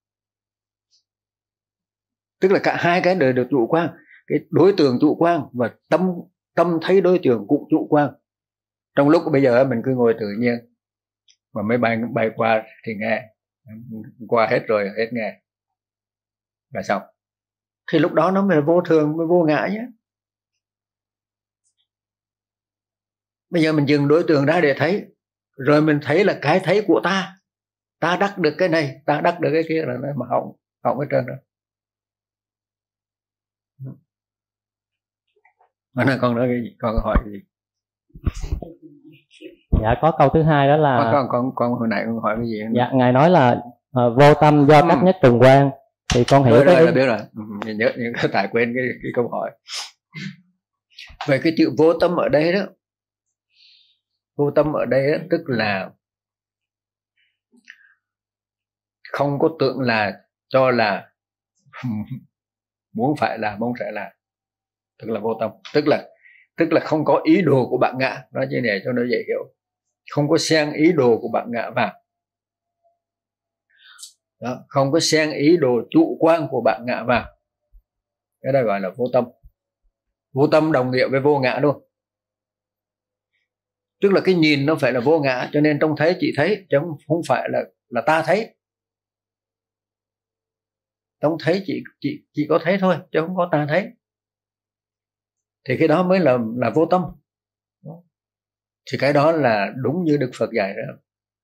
Tức là cả hai cái đều được chủ quan. Cái đối tượng chủ quan và tâm thấy đối tượng cũng chủ quan. Trong lúc bây giờ mình cứ ngồi tự nhiên, mà máy bay qua thì nghe, qua hết rồi hết nghe là xong. Thì lúc đó nó mới là vô thường, mới vô ngã nhé. Bây giờ mình dừng đối tượng ra để thấy, rồi mình thấy là cái thấy của ta đắc được cái này, ta đắc được cái kia là nó mà hỏng hết trơn rồi. Mà con nói cái gì? Con hỏi cái gì? Dạ có câu thứ hai đó là con hồi nãy con hỏi cái gì? Dạ ngài nói là vô tâm do cách nhất trùng quan. Thì con hiểu rồi là biết rồi. Nhớ tại quên cái câu hỏi. Về cái chữ vô tâm ở đây đó, Vô tâm ở đây á, tức là không có tưởng là cho là muốn phải làm mong sẽ làm, tức là vô tâm, tức là không có ý đồ của bạn ngã, nói như này cho nó dễ hiểu, không có xen ý đồ của bạn ngã vào đó, không có xen ý đồ chủ quan của bạn ngã vào, cái đó gọi là vô tâm. Vô tâm đồng nghĩa với vô ngã luôn, tức là cái nhìn nó phải là vô ngã, cho nên trong thấy chị thấy chứ không phải là ta thấy. Trong thấy chị có thấy thôi chứ không có ta thấy, thì cái đó mới là vô tâm. Thì cái đó là đúng như Đức Phật dạy đó,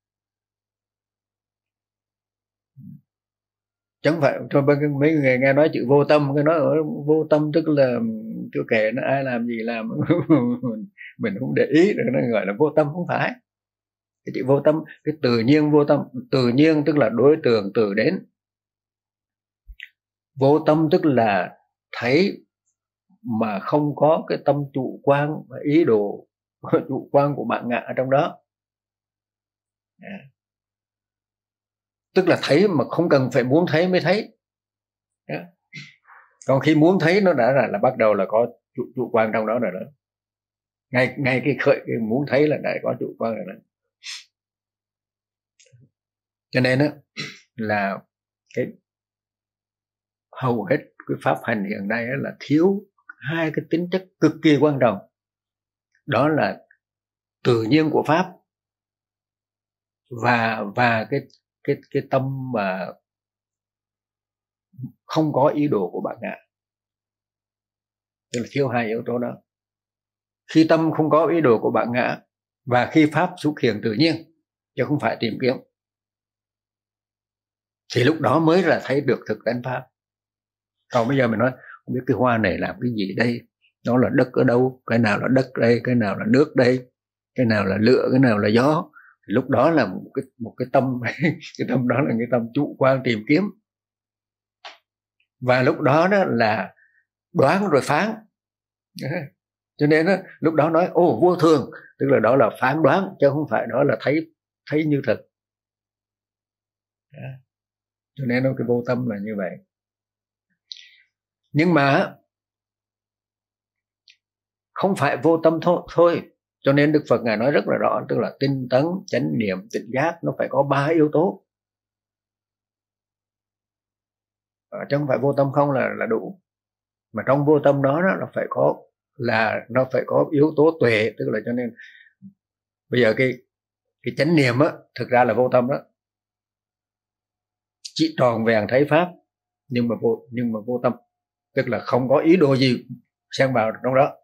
chẳng phải cho mấy người nghe nói chữ vô tâm, cái nói ở vô tâm tức là tôi kể nó ai làm gì làm mình không để ý, rồi nó gọi là vô tâm, không phải. Cái chữ vô tâm, cái tự nhiên vô tâm, tự nhiên tức là đối tượng từ đến, vô tâm tức là thấy mà không có cái tâm chủ quan và ý đồ chủ quan của bạn ngã ở trong đó. Tức là thấy mà không cần phải muốn thấy mới thấy. Còn khi muốn thấy nó đã là bắt đầu là có chủ quan trong đó rồi đó. Ngay cái khởi cái muốn thấy là đã có chủ quan rồi đó. Cho nên đó, là cái hầu hết cái pháp hành hiện nay là thiếu hai cái tính chất cực kỳ quan trọng, đó là tự nhiên của pháp và cái tâm mà không có ý đồ của bạn ngã, tức là thiếu hai yếu tố đó. Khi tâm không có ý đồ của bạn ngã và khi pháp xuất hiện tự nhiên chứ không phải tìm kiếm, thì lúc đó mới là thấy được thực tánh pháp. Còn bây giờ mình nói không biết cái hoa này làm cái gì đây, nó là đất ở đâu, cái nào là đất đây, cái nào là nước đây, cái nào là lửa, cái nào là gió, thì lúc đó là một cái tâm cái tâm đó là cái tâm chủ quan tìm kiếm, và lúc đó đó là đoán rồi phán. Cho nên đó, lúc đó nói ô vô thường, tức là đó là phán đoán chứ không phải đó là thấy như thật. Cho nên cái vô tâm là như vậy. Nhưng mà không phải vô tâm thôi. Cho nên Đức Phật Ngài nói rất là rõ, tức là tinh tấn, chánh niệm, tỉnh giác, nó phải có 3 yếu tố. Chứ không phải vô tâm không là đủ. Mà trong vô tâm đó nó phải có nó phải có yếu tố tuệ, tức là cho nên bây giờ cái chánh niệm á thực ra là vô tâm đó. Chỉ tròn vẹn thấy pháp nhưng mà vô tâm, tức là không có ý đồ gì xen vào trong đó.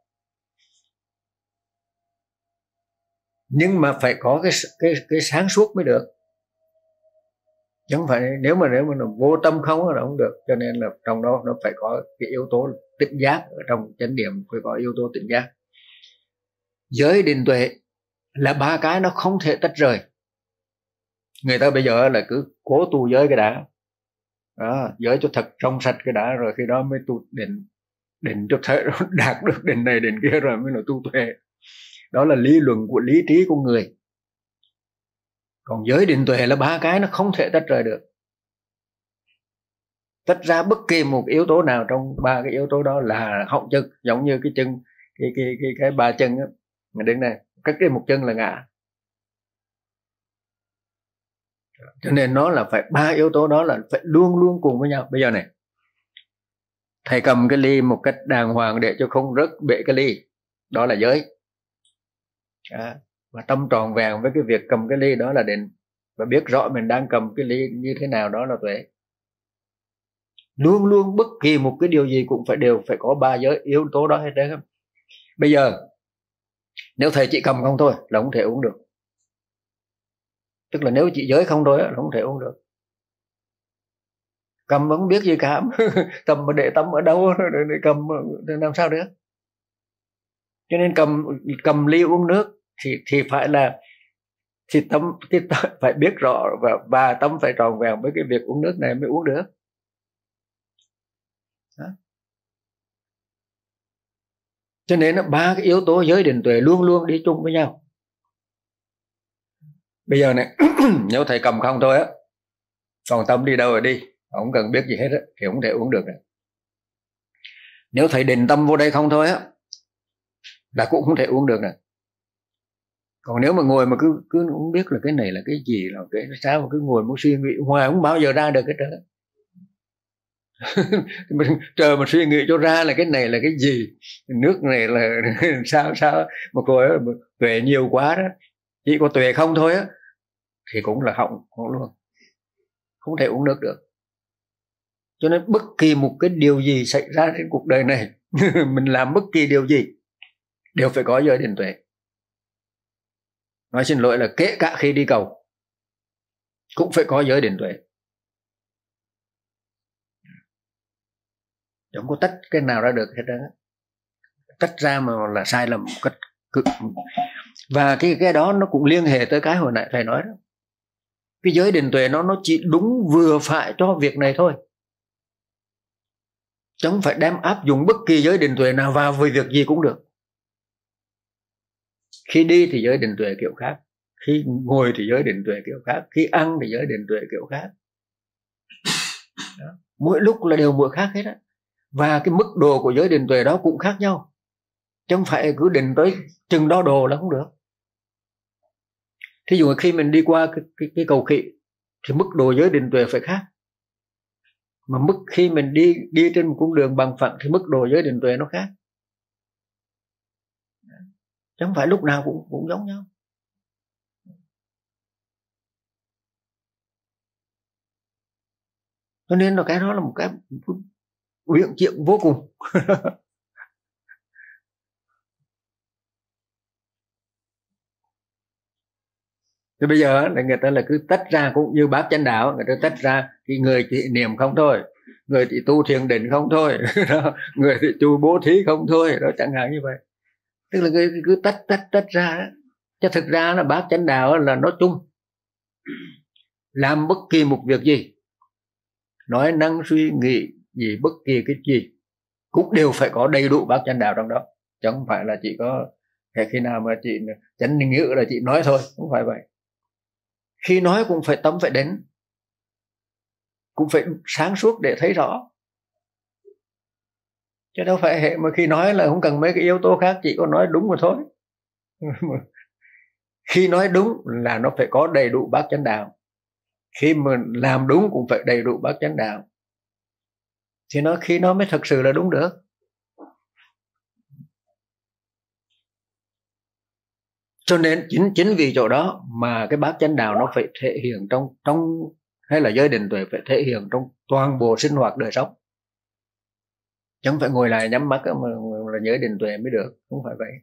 Nhưng mà phải có cái sáng suốt mới được, chứ không phải nếu mà nó vô tâm không là không được. Cho nên là trong đó nó phải có cái yếu tố tỉnh giác, ở trong chánh niệm phải có yếu tố tỉnh giác. Giới định tuệ là 3 cái nó không thể tách rời. Người ta bây giờ là cứ cố tu giới cái đã đó, giới cho thật trong sạch cái đã, rồi khi đó mới tu định cho thể đạt được định này định kia rồi mới là tu tuệ. Đó là lý luận của lý trí của người. Còn giới định tuệ là 3 cái nó không thể tách rời được. Tách ra bất kỳ một yếu tố nào trong 3 cái yếu tố đó là hỏng chân, giống như cái chân cái 3 chân á, mình đứng này cắt cái một chân là ngã. Cho nên nó là phải 3 yếu tố đó là phải luôn luôn cùng với nhau. Bây giờ này, thầy cầm cái ly một cách đàng hoàng để cho không rớt bể cái ly, đó là giới. Và tâm tròn vẹn với cái việc cầm cái ly đó là định, và biết rõ mình đang cầm cái ly như thế nào, đó là tuệ. Luôn luôn bất kỳ một cái điều gì cũng đều phải có 3 giới yếu tố đó hết đấy. Bây giờ nếu thầy chỉ cầm không thôi là không thể uống được, tức là nếu chỉ giới không thôi là không thể uống được. Cầm mà không biết gì cả cầm mà để tâm ở đâu để cầm làm sao được. Cho nên cầm ly uống nước thì phải là tâm phải biết rõ và tâm phải tròn vẹn với cái việc uống nước này mới uống được đó. Cho nên 3 cái yếu tố giới định tuệ luôn luôn đi chung với nhau. Bây giờ này nếu thầy cầm không thôi á, còn tâm đi đâu rồi đi, không cần biết gì hết á, thì không thể uống được nữa. Nếu thầy định tâm vô đây không thôi á, là cũng không thể uống được nữa. Còn nếu mà ngồi mà cứ không biết là cái này là cái gì, là cái sao mà cứ ngồi muốn suy nghĩ hoài không bao giờ ra được cái đó. Mình chờ mà suy nghĩ cho ra là cái này là cái gì, nước này là sao mà cô ấy tuệ nhiều quá đó, chỉ có tuệ không thôi á thì cũng là hỏng luôn, không thể uống nước được. Cho nên bất kỳ một cái điều gì xảy ra trên cuộc đời này mình làm bất kỳ điều gì đều phải có giới định tuệ. Nói xin lỗi là kể cả khi đi cầu cũng phải có giới định tuệ, không có tách cái nào ra được hết đó. Tách ra mà là sai lầm một cách cực. Và cái đó nó cũng liên hệ tới cái hồi nãy thầy nói đó. Cái giới định tuệ nó chỉ đúng vừa phải cho việc này thôi, chứ không phải đem áp dụng bất kỳ giới định tuệ nào vào với việc gì cũng được. Khi đi thì giới định tuệ kiểu khác, khi ngồi thì giới định tuệ kiểu khác, khi ăn thì giới định tuệ kiểu khác đó. Mỗi lúc là đều mỗi khác hết á. Và cái mức độ của giới định tuệ đó cũng khác nhau, chứ không phải cứ định tới chừng đó đồ là không được. Thí dụ khi mình đi qua cái cầu khỉ thì mức độ giới định tuệ phải khác, mà khi mình đi trên một con đường bằng phẳng thì mức độ giới định tuệ nó khác, chứ không phải lúc nào cũng giống nhau. Cho nên là cái đó là một cái uyển chuyển vô cùng. Thì bây giờ là người ta là cứ tách ra, cũng như bác chánh đạo người ta tách ra, cái người chỉ niệm không thôi, người thì tu thiền định không thôi người thì tu bố thí không thôi đó, chẳng hạn như vậy. Tức là cứ tách ra đó. Chứ thực ra là bác chánh đạo là nói chung, làm bất kỳ một việc gì, nói năng suy nghĩ gì, bất kỳ cái gì cũng đều phải có đầy đủ bác chánh đạo trong đó, chứ không phải là chỉ có khi nào mà chị chánh ngữ là chị nói thôi, không phải vậy. Khi nói cũng phải tâm phải đến, cũng phải sáng suốt để thấy rõ, chứ đâu phải hệ mà khi nói là không cần mấy cái yếu tố khác, chỉ có nói đúng mà thôi. Khi nói đúng là nó phải có đầy đủ bát chánh đạo, khi mà làm đúng cũng phải đầy đủ bát chánh đạo, thì khi nó mới thật sự là đúng được. Cho nên chính vì chỗ đó mà cái bát chánh đạo nó phải thể hiện trong hay là giới định tuệ phải thể hiện trong toàn bộ sinh hoạt đời sống, chứ không phải ngồi lại nhắm mắt mà là giới định tuệ mới được, không phải vậy.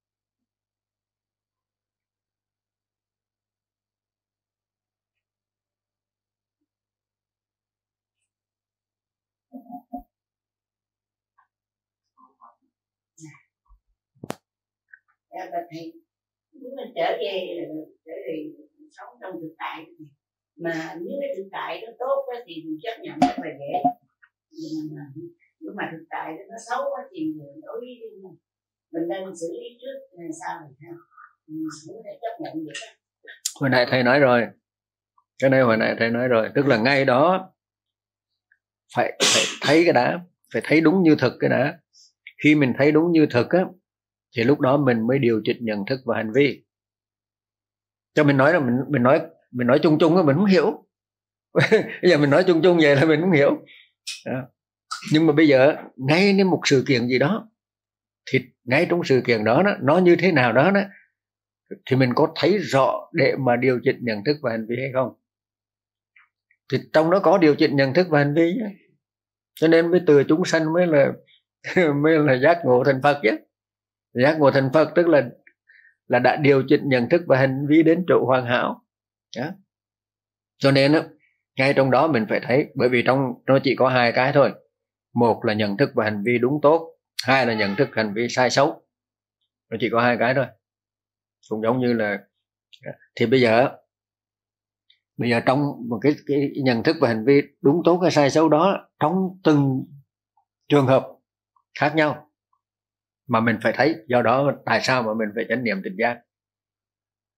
Bà thầy, nếu mình trở về sống trong thực tại, mà nếu cái thực tại nó tốt quá thì mình chấp nhận rất là dễ, nhưng mà thực tại nó xấu quá thì đối với mình nên xử lý trước sau này ha, mình không thể chấp nhận được. Hồi nãy thầy nói rồi, cái này hồi nãy thầy nói rồi, tức là ngay đó phải thấy cái đã, phải thấy đúng như thực cái đã. Khi mình thấy đúng như thực á thì lúc đó mình mới điều chỉnh nhận thức và hành vi. Cho mình nói là mình nói chung chung á mình không hiểu. Bây giờ mình nói chung chung vậy là mình không hiểu đó. Nhưng mà bây giờ ngay đến một sự kiện gì đó thì ngay trong sự kiện đó, nó như thế nào đó thì mình có thấy rõ để mà điều chỉnh nhận thức và hành vi hay không. Thì trong đó có điều chỉnh nhận thức và hành vi ấy. Cho nên mới từ chúng sanh mới là giác ngộ thành Phật chứ. Giác ngộ thành Phật tức là đã điều chỉnh nhận thức và hành vi đến chỗ hoàn hảo đó. Cho nên ngay trong đó mình phải thấy, bởi vì nó chỉ có hai cái thôi, một là nhận thức và hành vi đúng tốt, hai là nhận thức hành vi sai xấu, nó chỉ có hai cái thôi. Cũng giống như là thì bây giờ trong một cái nhận thức và hành vi đúng tốt hay sai xấu đó, trong từng trường hợp khác nhau mà mình phải thấy. Do đó tại sao mà mình phải chánh niệm tỉnh giác,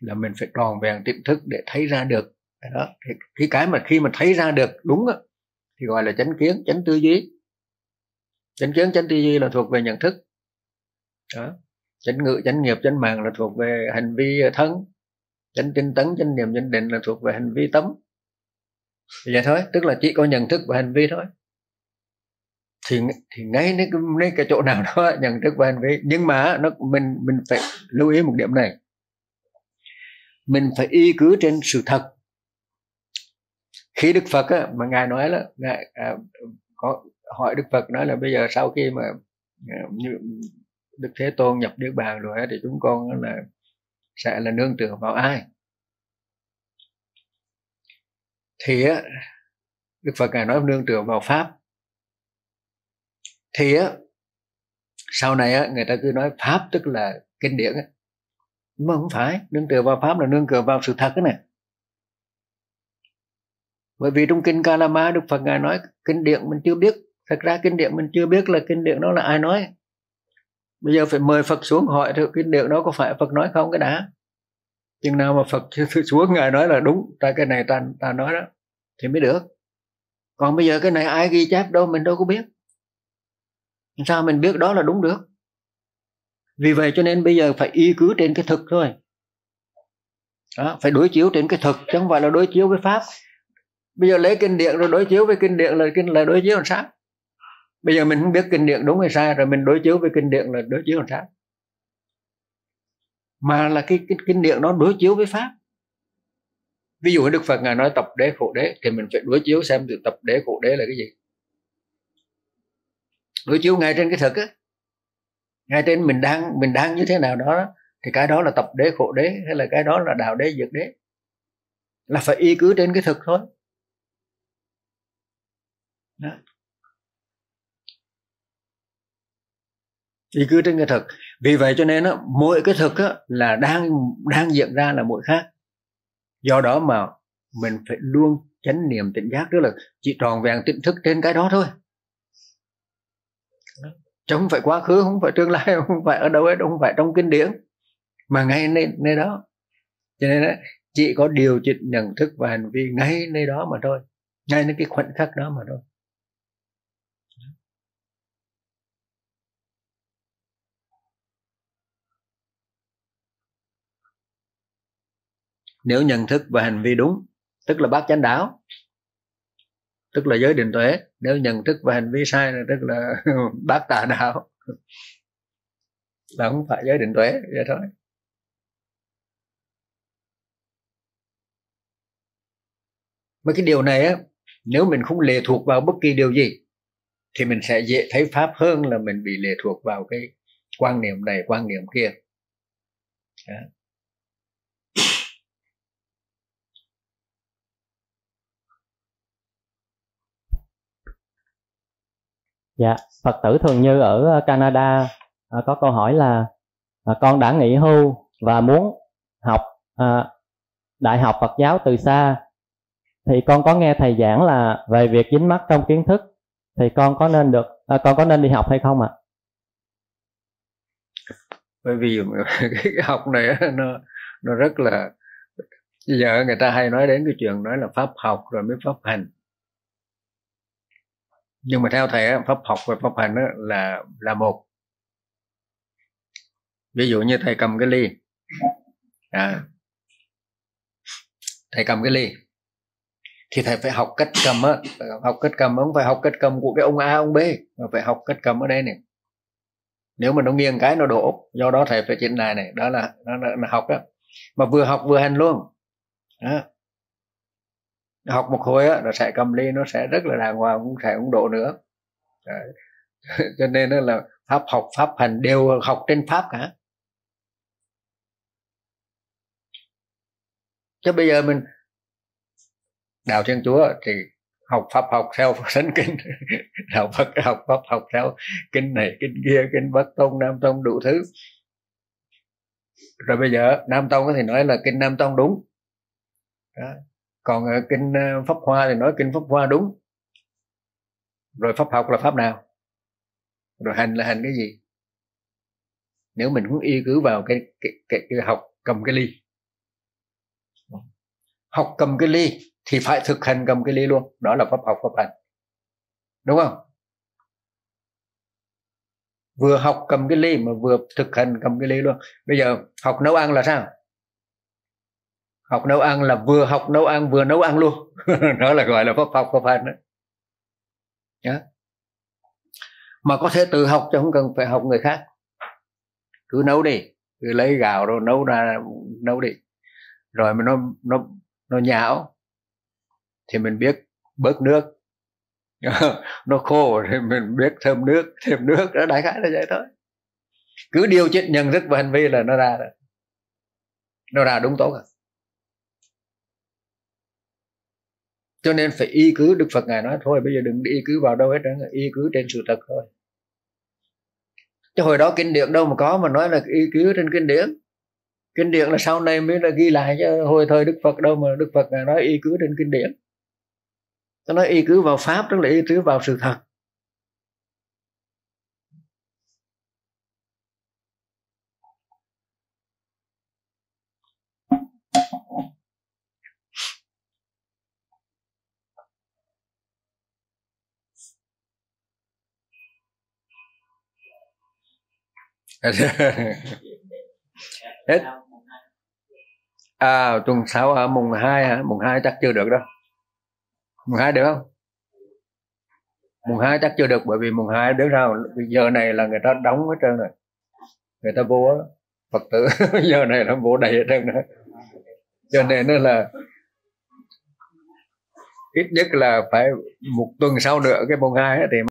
là mình phải tròn vẹn tỉnh thức để thấy ra được đó. Thì khi mà thấy ra được đúng đó, thì gọi là chánh kiến, chánh tư duy. Chánh kiến, chánh tư duy là thuộc về nhận thức đó. Chánh ngữ, chánh nghiệp, chánh mạng là thuộc về hành vi thân. Chánh tinh tấn, chánh niệm, chánh định là thuộc về hành vi tấm. Vậy thôi, tức là chỉ có nhận thức và hành vi thôi. Thì ngay cái chỗ nào đó nhận thức và hành vi, nhưng mà mình phải lưu ý một điểm này, mình phải y cứ trên sự thật. Khi Đức Phật á, mà ngài nói là ngài có hỏi Đức Phật nói là bây giờ sau khi mà Đức Thế Tôn nhập Niết Bàn rồi thì chúng con là sẽ là nương tựa vào ai? Thì á, Đức Phật ngài nói nương tựa vào pháp. Thì á, sau này á, người ta cứ nói pháp tức là kinh điển á, nhưng mà không phải. Nương tựa vào pháp là nương tựa vào sự thật đó nè. Bởi vì trong kinh Kalama, Đức Phật ngài nói kinh điển mình chưa biết. Thật ra kinh điển mình chưa biết là kinh điển đó là ai nói. Bây giờ phải mời Phật xuống hỏi thử kinh điển đó có phải Phật nói không cái đã. Chừng nào mà Phật xuống ngài nói là đúng, cái này ta nói đó thì mới được. Còn bây giờ cái này ai ghi chép đâu, mình đâu có biết. Sao mình biết đó là đúng được? Vì vậy cho nên bây giờ phải y cứ trên cái thực thôi đó, phải đối chiếu trên cái thực, chứ không phải là đối chiếu với pháp. Bây giờ lấy kinh điển rồi đối chiếu với kinh điển là đối chiếu làm sao? Bây giờ mình không biết kinh điển đúng hay sai, rồi mình đối chiếu với kinh điển là đối chiếu làm sao? Mà là cái kinh điển nó đối chiếu với pháp. Ví dụ Đức Phật ngài nói tập đế khổ đế, thì mình phải đối chiếu xem từ tập đế khổ đế là cái gì. Đối chiếu ngay trên cái thực á, ngay trên mình đang như thế nào đó, thì cái đó là tập đế khổ đế, hay là cái đó là đạo đế diệt đế, là phải y cứ trên cái thực thôi đó. Y cứ trên cái thực. Vì vậy cho nên á, mỗi cái thực á, là đang diễn ra là mỗi khác. Do đó mà mình phải luôn chánh niệm tỉnh giác, tức là chỉ tròn vẹn tỉnh thức trên cái đó thôi, chứ không phải quá khứ, không phải tương lai, không phải ở đâu hết, không phải trong kinh điển, mà ngay nơi đó. Cho nên á, chỉ có điều chỉnh nhận thức và hành vi ngay nơi đó mà thôi, ngay nơi cái khoảnh khắc đó mà thôi. Nếu nhận thức và hành vi đúng, tức là bát chánh đạo, tức là giới định tuệ. Nếu nhận thức và hành vi sai là tức là bát tà đạo, là không phải giới định tuệ, vậy thôi. Mà cái điều này á, nếu mình không lệ thuộc vào bất kỳ điều gì thì mình sẽ dễ thấy pháp hơn là mình bị lệ thuộc vào cái quan niệm này quan niệm kia đó. Dạ, Phật tử Thường Như ở Canada có câu hỏi là con đã nghỉ hưu và muốn học đại học Phật giáo từ xa, thì con có nghe thầy giảng là về việc dính mắc trong kiến thức, thì con có nên đi học hay không ạ? Bởi vì cái học này nó rất là, bây giờ người ta hay nói đến cái chuyện nói là pháp học rồi mới pháp hành. Nhưng mà theo thầy pháp học và pháp hành là một. Ví dụ như thầy cầm cái ly thầy cầm cái ly thì thầy phải học cách cầm á. Học cách cầm không phải học cách cầm của cái ông A ông B, mà phải học cách cầm ở đây này. Nếu mà nó nghiêng cái nó đổ, do đó thầy phải chỉnh lại này. Đó là học đó. Mà vừa học vừa hành luôn đó. Học một hồi á, nó sẽ cầm ly, nó sẽ rất là đàng hoàng, cũng sẽ không đổ nữa. Cho nên là pháp học pháp hành đều học trên pháp cả. Chứ bây giờ mình đạo Thiên Chúa thì học pháp học theo Thánh Kinh, đạo Phật học pháp học theo kinh này kinh kia, kinh Bắc Tông Nam Tông đủ thứ. Rồi bây giờ Nam Tông thì nói là kinh Nam Tông đúng đó. Còn kinh Pháp Hoa thì nói kinh Pháp Hoa đúng. Rồi pháp học là pháp nào? Rồi hành là hành cái gì? Nếu mình không y cứ vào cái học cầm cái ly học cầm cái ly thì phải thực hành cầm cái ly luôn, đó là pháp học pháp hành, đúng không? Vừa học cầm cái ly mà vừa thực hành cầm cái ly luôn. Bây giờ học nấu ăn là sao? Học nấu ăn là vừa học nấu ăn vừa nấu ăn luôn. Đó là gọi là pháp học pháp hành đó. Yeah. Mà có thể tự học chứ không cần phải học người khác. Cứ nấu đi, cứ lấy gạo rồi nấu ra, nấu đi. Rồi mà nó nhão thì mình biết bớt nước. Nó khô thì mình biết thêm nước, đó đại khái là vậy thôi. Cứ điều chỉnh nhận thức và hành vi là nó ra rồi. Nó ra đúng tốt rồi. Cho nên phải y cứ, Đức Phật Ngài nói thôi bây giờ đừng đi y cứ vào đâu hết, y cứ trên sự thật thôi. Chứ hồi đó kinh điển đâu mà có mà nói là y cứ trên kinh điển. Kinh điển là sau này mới là ghi lại, chứ hồi thời Đức Phật đâu mà Đức Phật Ngài nói y cứ trên kinh điển. Nó nói y cứ vào pháp, tức là y cứ vào sự thật. Hết. Tuần sau hả? Mùng 2 hả? Mùng 2 chắc chưa được đâu. Mùng 2 được không? Mùng 2 chắc chưa được, bởi vì mùng 2 đến sao giờ này là người ta đóng hết trơn rồi, người ta vô á, Phật tử giờ này nó vô đầy hết trơn rồi. Cho nên nó là ít nhất là phải một tuần sau nữa cái mùng 2 thì